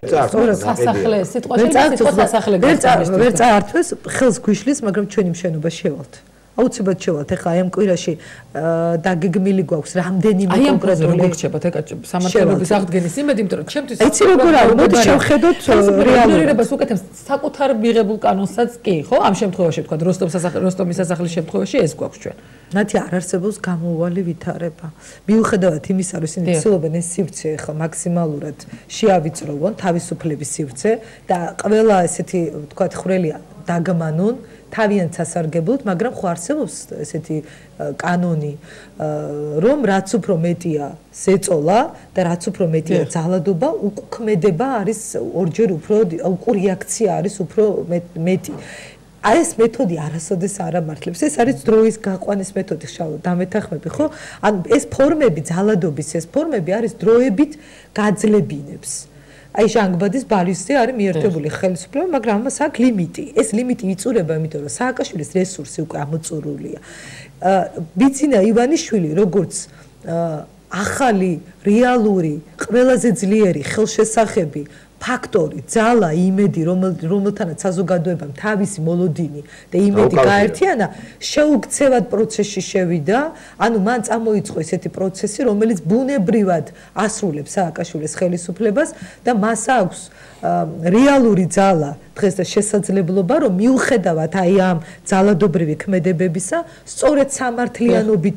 სასახლე სიტყვაში სიტყვა სასახლე ვერ წაართვეს ხელს გვიშლის მაგრამ ჩვენი მშენობა შევალთ აუცილებლად შევალთ ახლა აი ამ კვირაში დაგეგმილი გვაქვს რამდენიმე კონკრეტული როგორ რჩებათ ეკა სამართლობის აღდგენის იმედი იმიტომ რომ ჩემთვის ეცი როგორ არის მოდი შევხედოთ რეალურობას უკეთებს საკუთარ მიღებულ კანონსაც კი ხო ამ შემთხვევაში თქვა როსტომის სასახლე როსტომის სასახლის შემთხვევაში ეს გვაქვს ჩვენ ნათი არ არსებობს გამოუვალი ვითარება. მიუხედავად იმისა, რომ ისინი ცდილობენ ეს სივრცე ახლა მაქსიმალურად შეავიწროვონ თავისუფლების სივრცე და ყველა ესეთი ვთქვათ ხვრელია დაგმანონ თავიანთ სასარგებლოდ, მაგრამ ხო არსებობს ესეთი კანონი, რომ რაც უფრო მეტია ზეწოლა და რაც უფრო მეტია ძალადობა, უკქმედება არის ორჯერ უფრო უკუ რეაქცია არის უფრო მეტი. აი ეს მეთოდი არასოდეს არ ამართლებს. ეს არის დროის გაყვანის მეთოდი, ხშალო, დამეთანხმები, ხო? ან ეს ფორმები, ძალადობის ეს ფორმები არის დროებით გაძლებინებს. აი ჟანგბადის ბალისტზე არის მიერთებული ხელისუფლება, მაგრამ ამას აქვს ლიმიტი. ეს ლიმიტი იწურება, იმიტომ რომ სააკაშვილის რესურსი უკვე ამოწურულია. ბიძინა ივანიშვილი, როგორც ახალი, რეალური, ყველაზე ძლიერი ხელშესახები ფაქტორი, ძალა, იმედი, რომელთანაც საზოგადოებამ თავისი მოლოდინი და იმედი გაერთიანა, შეუქცევად პროცესში შევიდა, ანუ მან წამოიწყო ესეთი პროცესი, რომელიც ბუნებრივად ასრულებს სააკაშვილის ხელისუფლებას და მას აქვს რეალური ძალა დღეს და შესაძლებლობა, რომ მიუხედავად აი ამ ძალადობრივი ქმედებებისა, სწორედ სამართლიანობით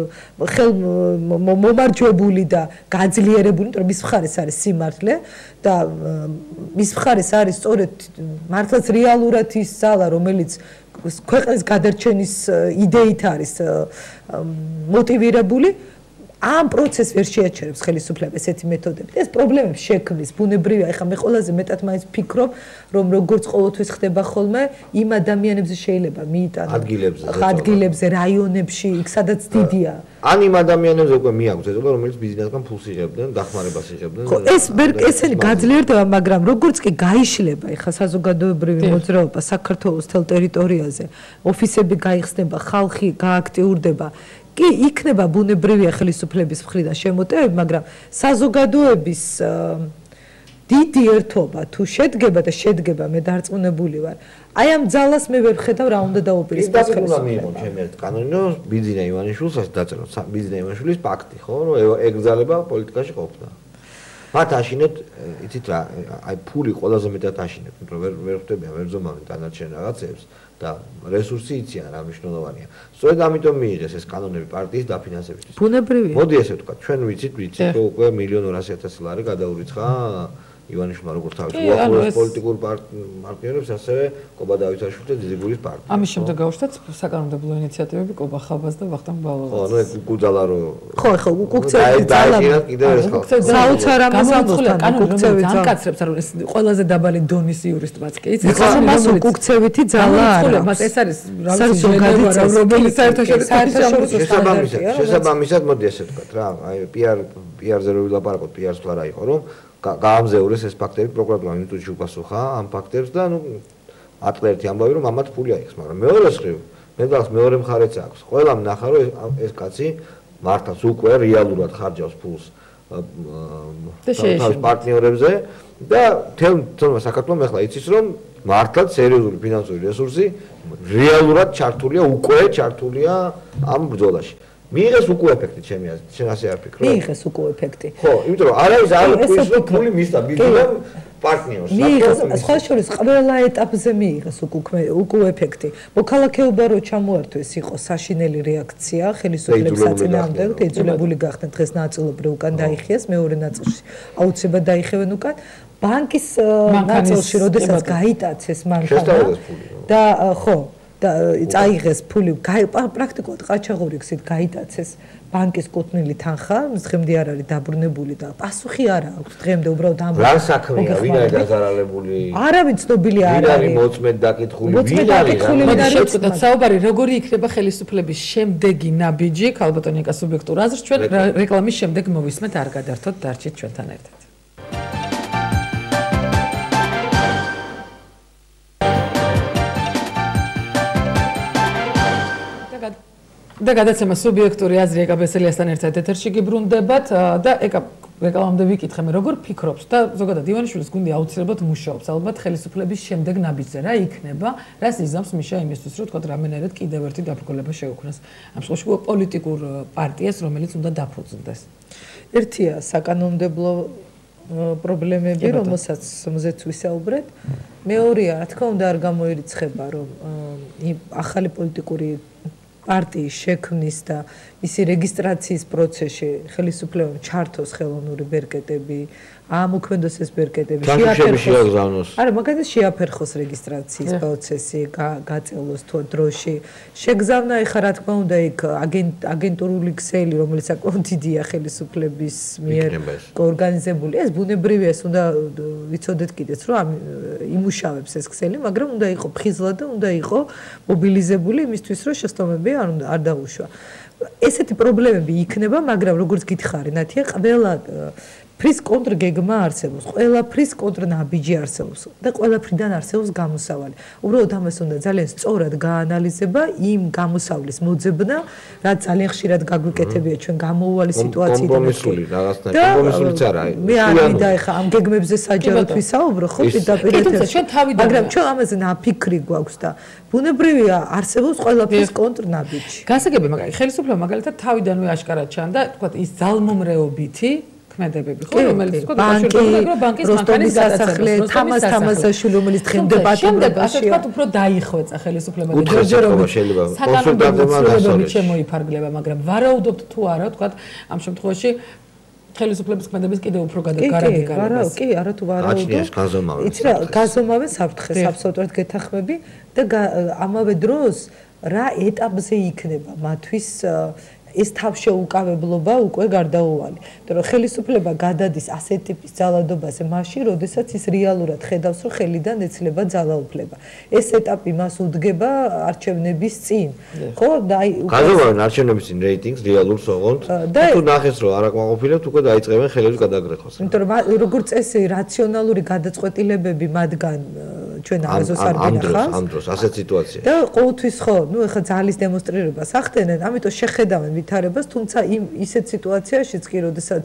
მომარჯვებული და გაძლიერებული, იმიტომ რომ მის მხარეს არის სიმართლე და მის მხარეს არის სწორედ მართლაც რეალურად ის ძალა, რომელიც ქვეყნის გადარჩენის იდეით არის მოტივირებული. ამ პროცესს ვერ შეაჩერებს ხელისუფლება ესეთი მეთოდებით. ეს პრობლემებს შექმნის ბუნებრივია. ეხლა მე ყველაზე მეტად მაინც ფიქრობ, რომ როგორც ყოველთვის ხდება ხოლმე, იმ ადამიანებზე შეიძლება მიიტანო ადგილებზე, ადგილებზე, რაიონებში, იქ სადაც დიდია. ან იმ ადამიანებზე უკვე მიაქვს ეწოდება, რომელიც ბიზნესგან ფულს იღებდნენ, დახმარებას იღებდნენ. ხო, ეს ესენი გაძლიერდება, მაგრამ როგორც კი გაიშლება ეხლა საზოგადოებრივი მოძრაობა საქართველოს თელ ტერიტორიაზე, ოფისები გაიხსნება, ხალხი გააქტიურდება. კი იქნება ბუნებრივია ხელისუფლების მხრიდან შემოტევები, მაგრამ საზოგადოების დიდი ერთობა თუ შედგება და შედგება მე დარწმუნებული ვარ. აი ამ ძალას მე ვერ ხედავ რა უნდა დაუპირისპიროს ხელისუფლება. მიიღო ჩემი ერთ კანონო ბიძინა ივანიშვილს დაწერო ბიძინა ივანიშვილის პაქტი, ხო, რომ ეგზალება პოლიტიკაში ყოფნა. მათ აშინეთ, იცით რა, აი ფული ყველაზე მეტად აშინეთ, იმიტომ რომ ვერ ვერ ხვდებიან, ვერ ზომავენ დანარჩენ რაღაცებს. და რესურსი იციან რა მნიშვნელოვანია. სწორედ ამიტომ მიიღეს ეს კანონები პარტიის დაფინანსებისთვის. ბუნებრივია. მოდი ესე ვთქვა, ჩვენ ვიცით, ვიცით, რომ უკვე მილიონ ორასი ათასი ლარი გადაურიცხა ივანიშვილმა როგორც თავის უახლოეს პოლიტიკურ პარტნიორებს, ასევე კობა დავითაშვილს და დიდებულის პარტიას. ამის შემდეგ გაუშვათ საკანონმდებლო ინიციატივები კობა ხაბას და ვახტანგ ბალავაძის. ხო, ნუ გუძალა რო ხო, ხო, უკუქცევი ძალა. კიდევ ეს ხალხი. საოცარ ამას ამბობთ, უკუქცევი ძალა. განკაცრებს რომ ეს ყველაზე დაბალი დონის იურისტებიც კი იცით. ხო, მას უკუქცევითი ძალა არა. მას ეს არის რა ვიცი, რომელიც საერთაშორისო შესაბამისად, შესაბამისად მოდი ესე ვთქვათ რა, აი პიარ პიარზე რო ვილაპარაკოთ, პიარს თუ არა იყო, რომ გაამზეურეს ეს ფაქტები პროკურატურამ ინსტიტუტში უპასუხა ამ ფაქტებს და ნუ ატყდა ერთი ამბავი რომ ამათ ფული აიღეს, მაგრამ მეორე მხრივ მედალს მეორე მხარეც აქვს. ყველამ ნახა რომ ეს კაცი მართლაც უკვე რეალურად ხარჯავს ფულს თავის პარტნიორებზე და თელ საქართველოს ახლა იცის რომ მართლაც სერიოზული ფინანსური რესურსი რეალურად ჩართულია, უკვე ჩართულია ამ ბრძოლაში. მიიღეს უკვე ეფექტი ჩემი აზრით, შენ ასე არ ფიქრობ? მიიღეს უკვე ეფექტი. ხო, იმიტომ რომ არ არის არ ის რომ ფული მისცა ბიზნესთან პარტნიორს. მიიღეს, სხვა შორის ყველა ეტაპზე მიიღეს უკვე უკვე ეფექტი. მოქალაქეობა რო ჩამოართვეს იყო საშინელი რეაქცია ხელისუფლების საწინააღმდეგო და იძულებული გახდნენ დღეს ნაწილობრივ უკან დაიხიეს, მეორე ნაწილში აუცილებლად დაიხევენ უკან. ბანკის ნაწილში, როდესაც გაიტაცეს მანქანა და ხო და წაიღეს ფული, პრაქტიკულად ყაჩაღური გზით გაიტაცეს ბანკის კუთვნილი თანხა, დღემდე არ არის დაბრუნებული და პასუხი არა აქვს დღემდე უბრალოდ ამ რა საქმეა, ვინ არის გაზარალებული? არავინ ცნობილი არ არის. ვინ არის მოწმედ დაკითხული, ვინ არის? მოდი საუბარი, როგორი იქნება ხელისუფლების შემდეგი ნაბიჯი, ქალბატონიკა სუბიექტურ აზრს ჩვენ რეკლამის შემდეგ მოვისმენთ, არ გადართოთ, დარჩით ჩვენთან ერთად. და გადაცემა სუბიექტური აზრი ეკა ბესელიასთან ერთად ეთერში გიბრუნდებათ და ეკა რეკლამამდე ვიკითხე მე როგორ ფიქრობს და ზოგადად ივანიშვილის გუნდი აუცილებლად მუშაობს ალბათ ხელისუფლების შემდეგ ნაბიჯზე რა იქნება, რას იზამს მიშა იმისთვის რომ თქვა რამენერად კიდევ ერთი დაბრკოლება შეუქმნას ამ შემთხვევაში პოლიტიკურ პარტიას რომელიც უნდა დაფუძნდეს. ერთია საკანონმდებლო პრობლემები რომელსაც რომელზეც ვისაუბრეთ, მეორეა რა თქმა უნდა არ გამოირიცხება რომ ახალი პოლიტიკური პარტიის შექმნის და მისი რეგისტრაციის პროცესში ხელისუფლებამ ჩართოს ხელოვნური ბერკეტები, ამოქმედოს ეს ბერკეტები, შეაფერხოს. არა, მაგალითად შეაფერხოს რეგისტრაციის პროცესი, გაწევლოს თუ დროში. შეგზავნა ეხა რა თქმა უნდა იქ აგენტურული ქსელი, რომელიც საკმაოდ დიდია ხელისუფლების მიერ ორგანიზებული. ეს ბუნებრივია, ეს უნდა ვიცოდეთ კიდეც, რომ იმუშავებს ეს ქსელი, მაგრამ უნდა იყო ფხიზლა და უნდა იყო მობილიზებული იმისთვის, რომ შეცდომები არ დაუშვა. ესეთი პრობლემები იქნება, მაგრამ როგორც გითხარი, ნათია, ყველა ფრის კონტრგეგმა არსებობს, ყველაფრის კონტრნაბიჯი არსებობს და ყველაფრიდან არსებობს გამოსავალი. უბრალოდ ამას უნდა ძალიან სწორად გაანალიზება იმ გამოსავლის მოძებნა, რაც ძალიან ხშირად გაგვიკეთებია ჩვენ გამოუვალი სიტუაციიდან. კომპრომისული რაღაცნაირად, კომპრომისულიც არა. მე არ მინდა ეხა ამ გეგმებზე საჯაროდ ვისაუბრო, ხო, პირდაპირ. მაგრამ ჩვენ ამაზე ნაფიქრი გვაქვს და ბუნებრივია არსებობს ყველაფრის კონტრნაბიჯი. გასაგები, მაგალითად, ხელისუფლება მაგალითად თავიდანვე აშკარად ჩანდა, თქვა ის ძალმომრეობითი ქმედებები, ხო, რომელიც თქვა დაშორებული ბანკის მანქანის გასახლე, თამას თამასაშვილი, რომელიც დღემდე პატიმრებაშია. ასე თქვა უფრო დაიხვეწა ხელისუფლება და ჯერჯერობით საკანონმდებლობებით შემოიფარგლება, მაგრამ ვარაუდობთ თუ არა, თქვა ამ შემთხვევაში ხელისუფლების ქმედების კიდევ უფრო გადაგარდებას. კი, არა თუ ვარაუდობ. იცი რა, გაზომავენ საფრთხეს, აბსოლუტურად გეთანხმები და ამავე დროს რა ეტაპზე იქნება მათთვის ეს თავშეუკავებლობა უკვე გარდაუვალი. იმიტომ რომ ხელისუფლება გადადის ასეთ ტიპის ძალადობაზე მაშინ, როდესაც ის რეალურად ხედავს, რომ ხელიდან ეცლება ძალაუფლება. ეს ეტაპი მას უდგება არჩევნების წინ. ხო? და აი გაზომავენ არჩევნების წინ რეიტინგს რეალურს ოღონდ. თუ ნახეს რომ არ აკმაყოფილებთ, უკვე დაიწყებენ ხელების გადაგრეხოს. იმიტომ რომ როგორც წესი რაციონალური გადაწყვეტილებები მათგან ჩვენ არასდროს არ გინახავს. ამ დროს ასეთ სიტუაციაში. და ყოველთვის ხო, ნუ ეხა ძალის დემონსტრირებას ახდენენ, ამიტომ შეხედავენ ვითარებას, თუმცა იმ ისეთ სიტუაციაშიც კი, როდესაც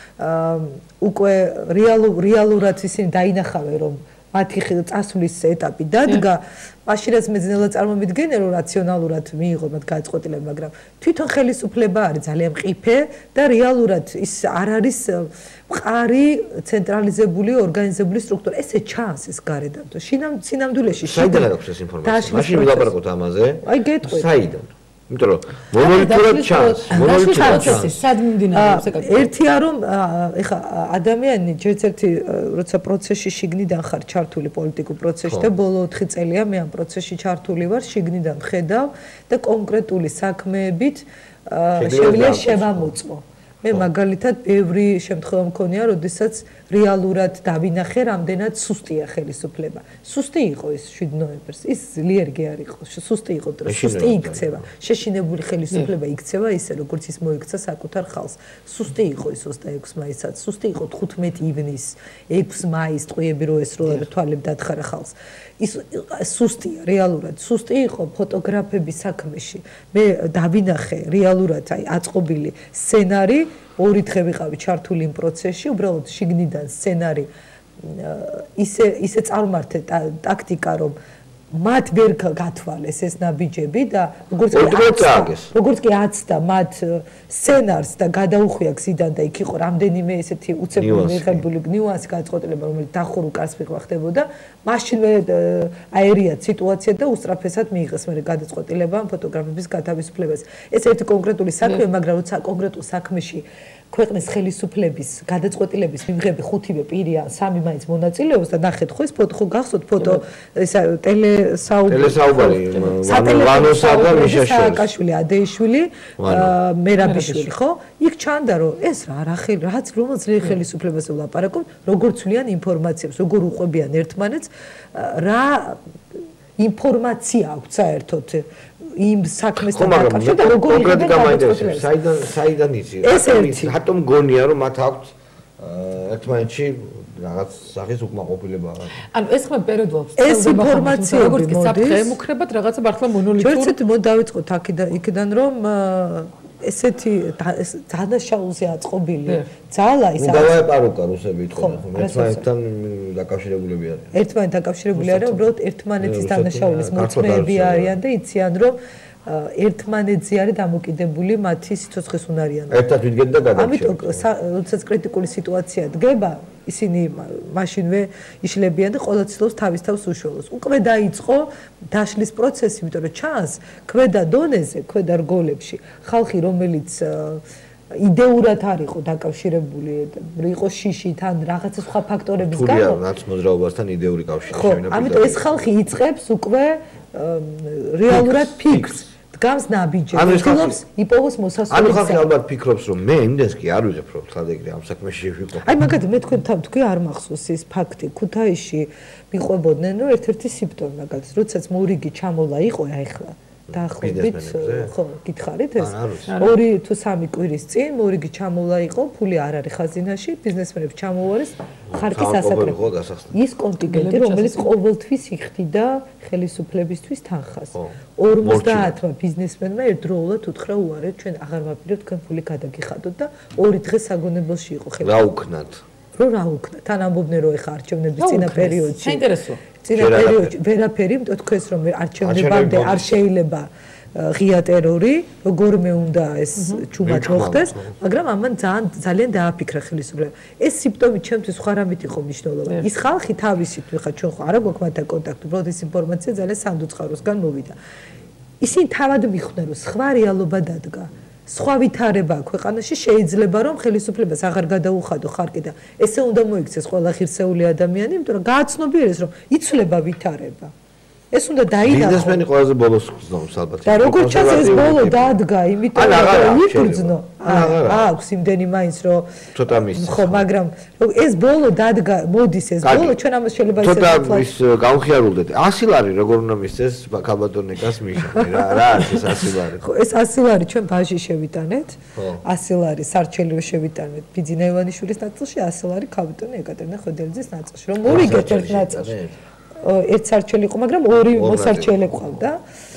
უკვე რეალურად ისინი დაინახავენ, რომ მათი წასვლის ეტაპი დადგა, მაშინაც მე ძნელად წარმომიდგენია, რომ რაციონალურად მიიღო მათ გადაწყვეტილება, მაგრამ თვითონ ხელისუფლება არის ძალიან მყიფე და რეალურად ის არ არის მყარი ცენტრალიზებული ორგანიზებული სტრუქტურა. ესე ჩანს ეს გარედან. სინამდვილეში საიდან აქვს ეს ინფორმაცია? მაშინ ვილაპარაკოთ ამაზე. აი გეტყვით. საიდან? იმიტომ რომ მონოლითურად ჩანს, მონოლითურად ჩანს. სად მიმდინარეობს ეკა? ერთია რომ ეხა ადამიანი ჯერცერთი როცა პროცესში შიგნიდან ხარ ჩართული პოლიტიკურ პროცესში და ბოლო ოთხი წელია მე ამ პროცესში ჩართული ვარ, შიგნიდან ხედავ და კონკრეტული საქმეებით შეგვიძლია შევამოწმო. მე მაგალითად ბევრი შემთხვევა მქონია, როდესაც რეალურად დავინახე, რამდენად სუსტია ხელისუფლება. სუსტი იყო ეს შვიდ ნოემბერს, ის ძლიერგი არ იყო, სუსტი იყო, სუსტი იქცევა. შეშინებული ხელისუფლება იქცევა ისე, როგორც ის მოიქცა საკუთარ ხალხს. სუსტი იყო ის ოცდაექვსი მაისსაც, სუსტი იყო თხუთმეტი ივნის, ექვსი მაის ტყვიები რო ესროლა თვალებ დათხარა ხალხს. ის სუსტია რეალურად, სუსტი იყო ფოტოგრაფების საქმეში. მე დავინახე რეალურად აი აწყობილი სცენარი, ორი დღე ვიყავი ჩართული იმ პროცესში, უბრალოდ შიგნიდან სცენარი ისე ისე წარმართე ტაქტიკა, რომ მათ ვერ გათვალეს ეს ნაბიჯები და როგორც როგორც კი აცდა მათ სცენარს და გადაუხვია გზიდან და იქ იყო რამდენიმე ესეთი უცებური მიღებული ნიუანსი გადაწყვეტილება, რომელიც დახურულ კარს მიღება ხდებოდა, მაშინვე აერია სიტუაცია და უსწრაფესად მიიღეს მე გადაწყვეტილება ფოტოგრაფების გათავისუფლებას. ეს ერთი კონკრეტული საქმე, მაგრამ როცა კონკრეტულ საქმეში ქვეყნის ხელისუფლების გადაწყვეტილების მიღები ხუთივე პირი ან სამი მაინც მონაწილეობს და ნახეთ ხო ეს ფოტო ხო გახსოვთ ფოტო ეს ტელესაუბარი ვანოსა და მიშაშვილი ადეიშვილი მერაბიშვილი ხო იქ ჩანდა რომ ეს რა რა ხელი რაც რომელიც ხელისუფლებაზე ვლაპარაკობ როგორ ცვლიან ინფორმაციებს როგორ უყვებიან ერთმანეთს რა ინფორმაცია აქვს საერთოდ იმ საქმესთან დაკავშირებით და როგორ იღებენ გადაწყვეტილებას. საიდან საიდან იცი? რატომ გონია რომ მათ აქვს ერთმანეთში რაღაც სახის უკმაყოფილება? ანუ ეს ხმა პერიოდულად ეს ინფორმაცია როგორც კი საფრთხე ემუქრებათ რაღაცა მართლა მონოლითურ. ჯერცეთ მოდ დავიწყოთ აქედან იქიდან რომ ესეთი დანაშაულზე აწყობილი ძალა ის არის. დავაეპარუკა რუსები თქო, ერთმანეთთან დაკავშირებულები არიან. ერთმანეთთან დაკავშირებული არიან, უბრალოდ ერთმანეთის დანაშაულის მოწმეები არიან და იციან რომ ერთმანეთზე არის დამოკიდებული მათი სიცოცხლის უნარიანობა. ერთად ვიდგენ და გადავშევთ. ამიტომ როდესაც კრიტიკული სიტუაცია დგება, ისინი მაშინვე იშლებიან და ყველა ცდილობს თავის თავს უშუალოს. უკვე დაიწყო დაშლის პროცესი, იმიტომ რომ ჩანს ქვედა დონეზე, ქვედა რგოლებში ხალხი, რომელიც იდეურად არ იყო დაკავშირებული, იყო შიშით ან რაღაცა სხვა ფაქტორების გამო. თულია რაც მოძრაობასთან იდეური კავშირი შეინიშნება. ამიტომ ეს ხალხი იწყებს უკვე რეალურად ფიქს დგამს ნაბიჯებს. ცდილობს იპოვოს მოსასვლელი. ანუ ხალხი ალბათ ფიქრობს რომ მე იმდენს კი არ ვიღებ რომ ხალხი ეგრე ამ საქმეში ვიყო. აი მაგალითად მე თქვენ თან თქვი არ მახსოვს ეს ფაქტი. ქუთაისში მიყვებოდნენ რომ ერთ-ერთი სიმპტომი მაგალითად როდესაც მორიგი ჩამოლა იყო აი ახლა დაახლოებით ხო გითხარით ეს ორი თუ სამი კვირის წინ მორიგი ჩამოვლა იყო ფული არ არის ხაზინაში ბიზნესმენებს ჩამოუარეს ხარკის ასაკრებო ის კონტინგენტი რომელიც ყოველთვის იხდიდა ხელისუფლებისთვის თანხას ორმოცდაათმა ბიზნესმენმა ერთდროულად უთხრა უარეთ ჩვენ აღარ ვაპირებთ თქვენ ფული გადაგიხადოთ და ორი დღე საგონებელში იყო ხელისუფლება რა უკნათ რომ რა უკნათ თან ამბობდნენ რომ ეხა არჩევნების წინა პერიოდში საინტერესოა წინა პერიოდში ვერაფერი იმიტომ თქვენს რომ არჩევნებამდე არ შეიძლება ღია ტერორი როგორმე უნდა ეს ჩუმად მოხდეს მაგრამ ამან ძალიან ძალიან დააფიქრა ხელისუფლება ეს სიმპტომი ჩემთვის სხვა რამით იყო მნიშვნელოვანი ის ხალხი თავისით ხა ჩვენ ხო არა გვაქვს მათთან კონტაქტი უბრალოდ ეს ინფორმაცია ძალიან სანდუწყაროსგან მოვიდა ისინი თავად მიხვდნენ რომ სხვა რეალობა დადგა სხვა ვითარება ქვეყანაში შეიძლება რომ ხელისუფლებას აღარ გადაუხადო ხარკი და ესე უნდა მოიქცეს ყველა ღირსეული ადამიანი, იმიტომ რომ გააცნობიერეს რომ იცვლება ვითარება. ეს უნდა დაინახო. ბიზნესმენი ყველაზე ბოლოს გზნობს ალბათ. და როგორც ჩანს ეს ბოლო დადგა, იმიტომ რომ იგრძნო. აქვს იმდენი მაინც რომ ცოტა მის. ხო, მაგრამ ეს ბოლო დადგა, მოდის ეს ბოლო, ჩვენ ამას შეიძლება ისე ვთქვა. ცოტა ის გავხიარულდეთ. ასი ლარი როგორ უნდა მისცეს ქალბატონიკას მიშანი რა რა არის ეს ასი ლარი? ხო, ეს ასი ლარი ჩვენ ბაჟი შევიტანეთ. ასი ლარი სარჩელი რო შევიტანეთ ბიძინა ივანიშვილის ნაწილში, ასი ლარი ქალბატონი ეკატერინე ხვედელიძის ნაწილში. რომ მოვიგეთ ერთ ნაწილში. ერთ სარჩელი იყო, მაგრამ ორი მოსარჩელი ყავდა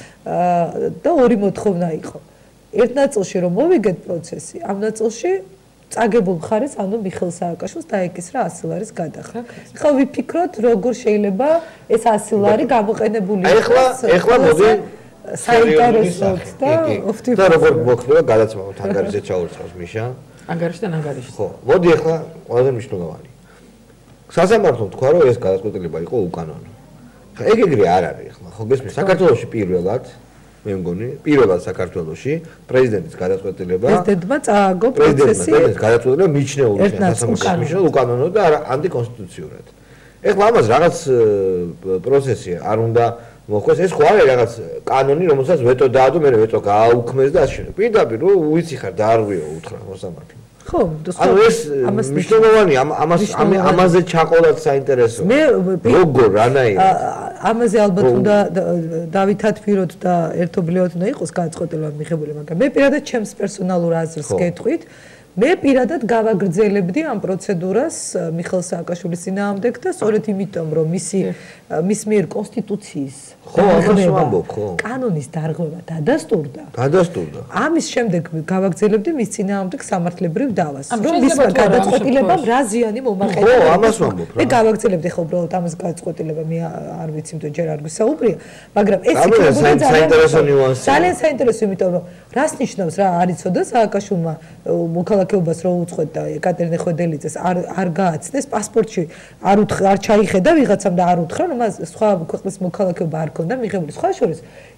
და ორი მოთხოვნა იყო. ერთ ნაწილში რომ მოვიგეთ პროცესი, ამ ნაწილში წაგებულ მხარეს, ანუ მიხეილ სააკაშვილს დაეკისრა ასი ლარის გადახდა. ხა ვიფიქროთ, როგორ შეიძლება ეს ასი ლარი გამოყენებული იყოს. ეხლა ეხლა მოდი საინტერესოდ და ოფტიფ და როგორ მოხდება გადაცემოთ ანგარიშზე ჩაურცხავს მიშა. ანგარიშთან ანგარიში. ხო, მოდი ეხლა ყველაზე მნიშვნელოვანი. სასამართლომ თქვა რომ ეს გადაწყვეტილება იყო უკანონო. ხა ეგ ეგრე არ არის ახლა ხო გესმის საქართველოში პირველად მე მგონი პირველად საქართველოში პრეზიდენტის გადაწყვეტილება პრეზიდენტმა წააგო პროცესი პრეზიდენტის გადაწყვეტილება მიჩნეულ სასამართლოში მიჩნეულ უკანონო და ანტიკონსტიტუციურად. ეხლა ამას რაღაც პროცესი არ უნდა მოხდეს ეს ხო არის რაღაც კანონი რომელსაც ვეტო დაადო მე ვეტო გააუქმეს და ასე შემდეგ. პირდაპირ რო უიცი ხარ და არ ვიო უთხრა მოსამართლე. ხო, ანუ ეს მნიშვნელოვანი ამას ამაზე ჩაყოლად საინტერესოა. მე როგორ რანაირად ამაზე ალბათ უნდა დავითად ფიროთ და ერთობლივად უნდა იყოს გადაწყვეტილება მიღებული, მაგრამ მე პირადად ჩემს პერსონალურ აზრს გეტყვით, მე პირადად გავაგრძელებდი ამ პროცედურას მიხეილ სააკაშვილის წინააღმდეგ და სწორედ იმიტომ რომ მისი მის მიერ კონსტიტუციის ხო, ამას ვამბობ, ხო. კანონის დარღვევა დადასტურდა. დადასტურდა. ამის შემდეგ გავაგრძელებდი მის წინააღმდეგ სამართლებრივ დავას. რომ მისმა გადაწყვეტილებამ რა ზიანი მომაყენა. ხო, ამას ვამბობ. მე გავაგრძელებდი ხო უბრალოდ ამას გადაწყვეტილება მე არ ვიცი თუ ჯერ არ გვისაუბრია, მაგრამ ეს იქნებოდა საინტერესო ნიუანსი. ძალიან საინტერესო, იმიტომ რომ რას ნიშნავს რა არ იცოდა სააკაშვილმა მოქალაქეობას რო უწყვეტ და ეკატერინე ხვედელიძეს არ არ გააცნეს პასპორტში არ უთხრა არ ჩაიხედა ვიღაცამ და არ უთხრა რომ მას სხვა ქვეყნის მოქალაქეობა არ ქონდა მიღებული სხვა შორის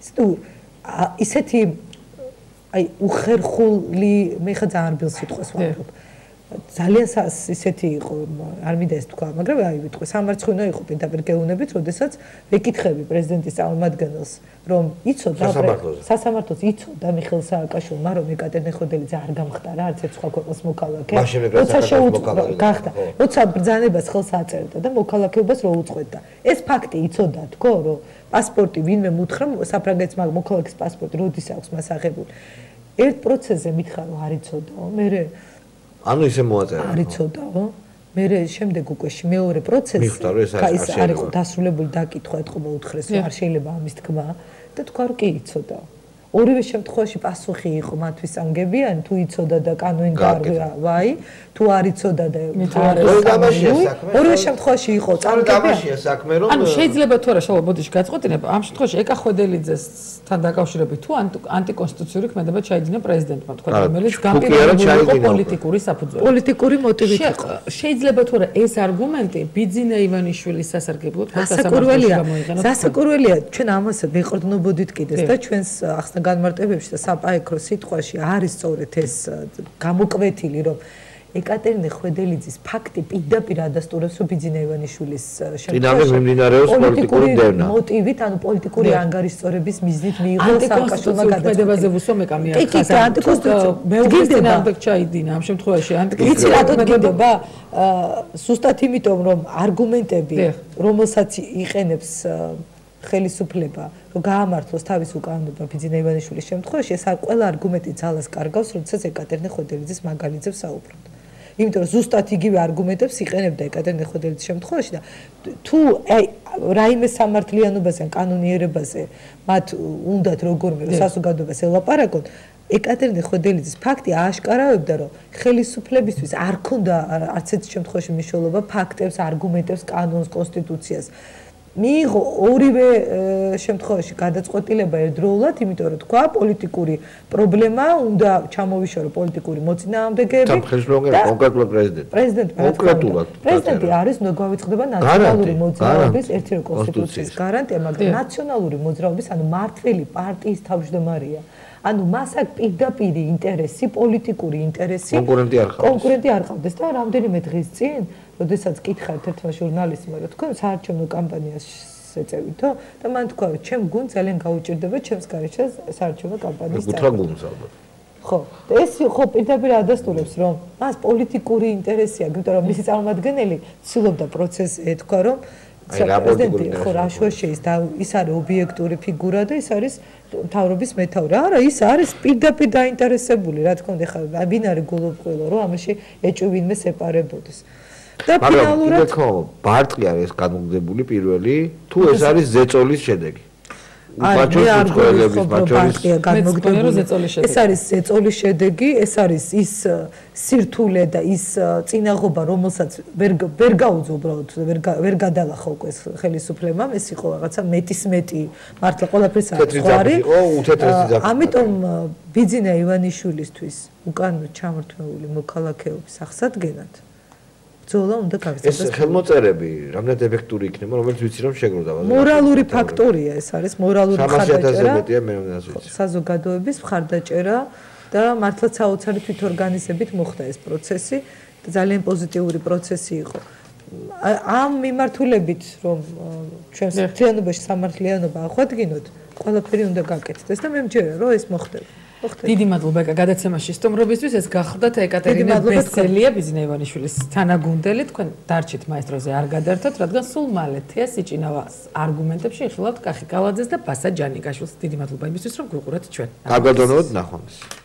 ისეთი აი უხერხული მე ხა ძალიან ბილ სიტყვას ვამბობ ძალიან ისეთი იყო არ მინდა ეს თქვა მაგრამ აი ვიტყვი სამარცხვინო იყო პირდაპირ გეუნებით როდესაც ვეკითხები პრეზიდენტის წარმომადგენელს რომ იცოდა სასამართლოს იცოდა მიხეილ სააკაშვილმა რომ ეკატერინე ხვედელიძე არ გამხდარა არც ერთ სხვა ქვეყნის მოქალაქე როცა შეუწყდა გახდა როცა ბრძანებას ხელს აწერდა და მოქალაქეობას რო უწყვეტდა ეს ფაქტი იცოდა თქო რომ პასპორტი ვინმე მუთხრა საფრანგეთის მოქალაქის პასპორტი როდის აქვს მას აღებული ერთ პროცესზე მითხრა რომ არ იცოდაო მე ანუ ისე მოაწერა არ იცოდაო მე შემდეგ უკვე მეორე პროცესი ის არ იყო დასრულებული დაკითხვა ეთქო მოუთხრეს რომ არ შეიძლება ამის თქმა და თქვა რომ კი იცოდა ორივე შემთხვევაში პასუხი იყო მათთვის ამგებიანი თუ იცოდა და კანონი დაარღვია ვაი თუ არ იცოდა და ორივე შემთხვევაში იყო წამგებიანი საქმე რომ ანუ შეიძლება თუ არა შოვა ბოდიში გაწყვეტინება ამ შემთხვევაში ეკა ხვედელიძესთან დაკავშირებით თუ ანტიკონსტიტუციური ქმედება ჩაიდინა პრეზიდენტმა თქვა რომელიც გამყიდველი იყო პოლიტიკური საფუძველი პოლიტიკური მოტივით იყო შეიძლება თუ არა ეს არგუმენტი ბიძინა ივანიშვილის სასარგებლოდ სასაკურველია სასაკურველია ჩვენ ამას ვეყრდნობოდით კიდეს და ჩვენს ახსნა განმარტებებში და საპაექრო სიტყვაში არის სწორედ ეს გამოკვეთილი რომ ეკატერინე ხვედელიძის ფაქტი პირდაპირ ადასტურებს რომ ბიძინა ივანიშვილის შემთხვევაში მიმდინარეობს პოლიტიკური დევნა მოტივით ანუ პოლიტიკური ანგარიშწორების მიზნით მიიღო სააკაშვილმა გადაწყვეტილებაზე ვუსვამეკა მე ახლა ანტიკონსტიტუციო მეუღლესთან ამბექ ჩაიდინა ამ შემთხვევაში ანტიკონსტიტუციო იცი რატო გინდება ზუსტად იმიტომ რომ არგუმენტები რომელსაც იყენებს ხელისუფლება რომ გაამართლოს თავის უკანონობა ბიძინა ივანიშვილის შემთხვევაში, ეს არ ყველა არგუმენტი ძალას კარგავს, როდესაც ეკატერინე ხვედელიძის მაგალითზე ვსაუბრობთ. იმიტომ რომ ზუსტად იგივე არგუმენტებს იყენებდა ეკატერინე ხვედელიძის შემთხვევაში და თუ აი რაიმე სამართლიანობაზე ან კანონიერებაზე მათ უნდათ როგორმე საზოგადოებას ელაპარაკონ, ეკატერინე ხვედელიძის ფაქტი ააშკარავებდა, რომ ხელისუფლებისთვის არ ქონდა არც ერთ შემთხვევაში მნიშვნელობა ფაქტებს, არგუმენტებს, კანონს, კონსტიტუციას. მიიღო ორივე შემთხვევაში გადაწყვეტილება ერთდროულად, იმიტომ რომ თქვა პოლიტიკური პრობლემა, უნდა ჩამოვიშორო პოლიტიკური მოწინააღმდეგეები. სამხედრო კონკრეტულად პრეზიდენტი. პრეზიდენტი კონკრეტულად. პრეზიდენტი არის მოგვავიწყდება ნაციონალური მოძრაობის ერთი რო კონსტიტუციის გარანტია, მაგრამ ნაციონალური მოძრაობის, ანუ მმართველი პარტიის თავმჯდომარეა. ანუ მას აქ პირდაპირ ინტერესი, პოლიტიკური ინტერესი კონკურენტი არ ყავდეს. კონკურენტი არ ყავდეს და რამდენიმე დღის წინ, როდესაც კითხავთ ერთმა ჟურნალისტმა, რომ თქვენ საარჩევნო კამპანიას ეწევითო და მან თქვა, რომ ჩემ გუნდს ძალიან გაუჭირდება ჩემს გარეშე საარჩევნო კამპანიის წარდგენა. უთხრა გუნდს ალბათ. ხო, ეს ხო პირდაპირ ადასტურებს, რომ მას პოლიტიკური ინტერესი აქვს, იმიტომ რომ მისი წარმომადგენელი ცდილობდა პროცესს ეთქვა, რომ პრეზიდენტი ხო რაშუაში ის და ის არის ობიექტური ფიგურა და ის არის მთავრობის მეთაური. არა, ის არის პირდაპირ დაინტერესებული, რა თქმა უნდა, ხა ვინ არის გულობყვილო, რომ ამაში ეჭვი ვინმე სეპარებოდეს. და ფინალურად ხო, ბარტყი არის განუგდებული პირველი, თუ ეს არის ზეწოლის შედეგი. ბაჭოს უცხოელების ბაჭოს ეს არის ზეწოლის შედეგი, ეს არის ის სირთულე და ის წინაღობა, რომელსაც ვერ ვერ გაუძო უბრალოდ ვერ გადალახა უკვე ხელისუფლებამ, ეს იყო რაღაცა მეტის მეტი მართლა ყველაფერს არის. ამიტომ ბიძინა ივანიშვილისთვის უკან ჩამორთმეული მოქალაქეობის აღსადგენად ბრძოლა უნდა გავიწყდეს. ეს ხელმოწერები რამდენად ეფექტური იქნება, რომელიც ვიცი რომ შეგროვდა. მორალური ფაქტორია ეს არის, მორალური მხარდაჭერა. მეტია მე რომ ვიცი. საზოგადოების მხარდაჭერა და მართლაც საოცარი თვითორგანიზებით მოხდა ეს პროცესი და ძალიან პოზიტიური პროცესი იყო. ამ მიმართულებით რომ ჩვენს მთლიანობაში სამართლიანობა აღვადგინოთ, ყველაფერი უნდა გაკეთდეს და მე მჯერა რომ ეს მოხდება. დიდი მადლობა ეკა გადაცემაში სტუმრობისთვის. ეს გახლდათ ეკატერინე ბესელია ბიძინა ივანიშვილის თანაგუნდელი. თქვენ დარჩით მაესტროზე არ გადართოთ, რადგან სულ მალე თეა სიჭინავა არგუმენტებში იხილავთ კახი კალაძეს და ბასა ჯანიკაშვილს. დიდი მადლობა იმისთვის რომ გვიყურეთ ჩვენ. კარგად ვანოთ ნახვამდის.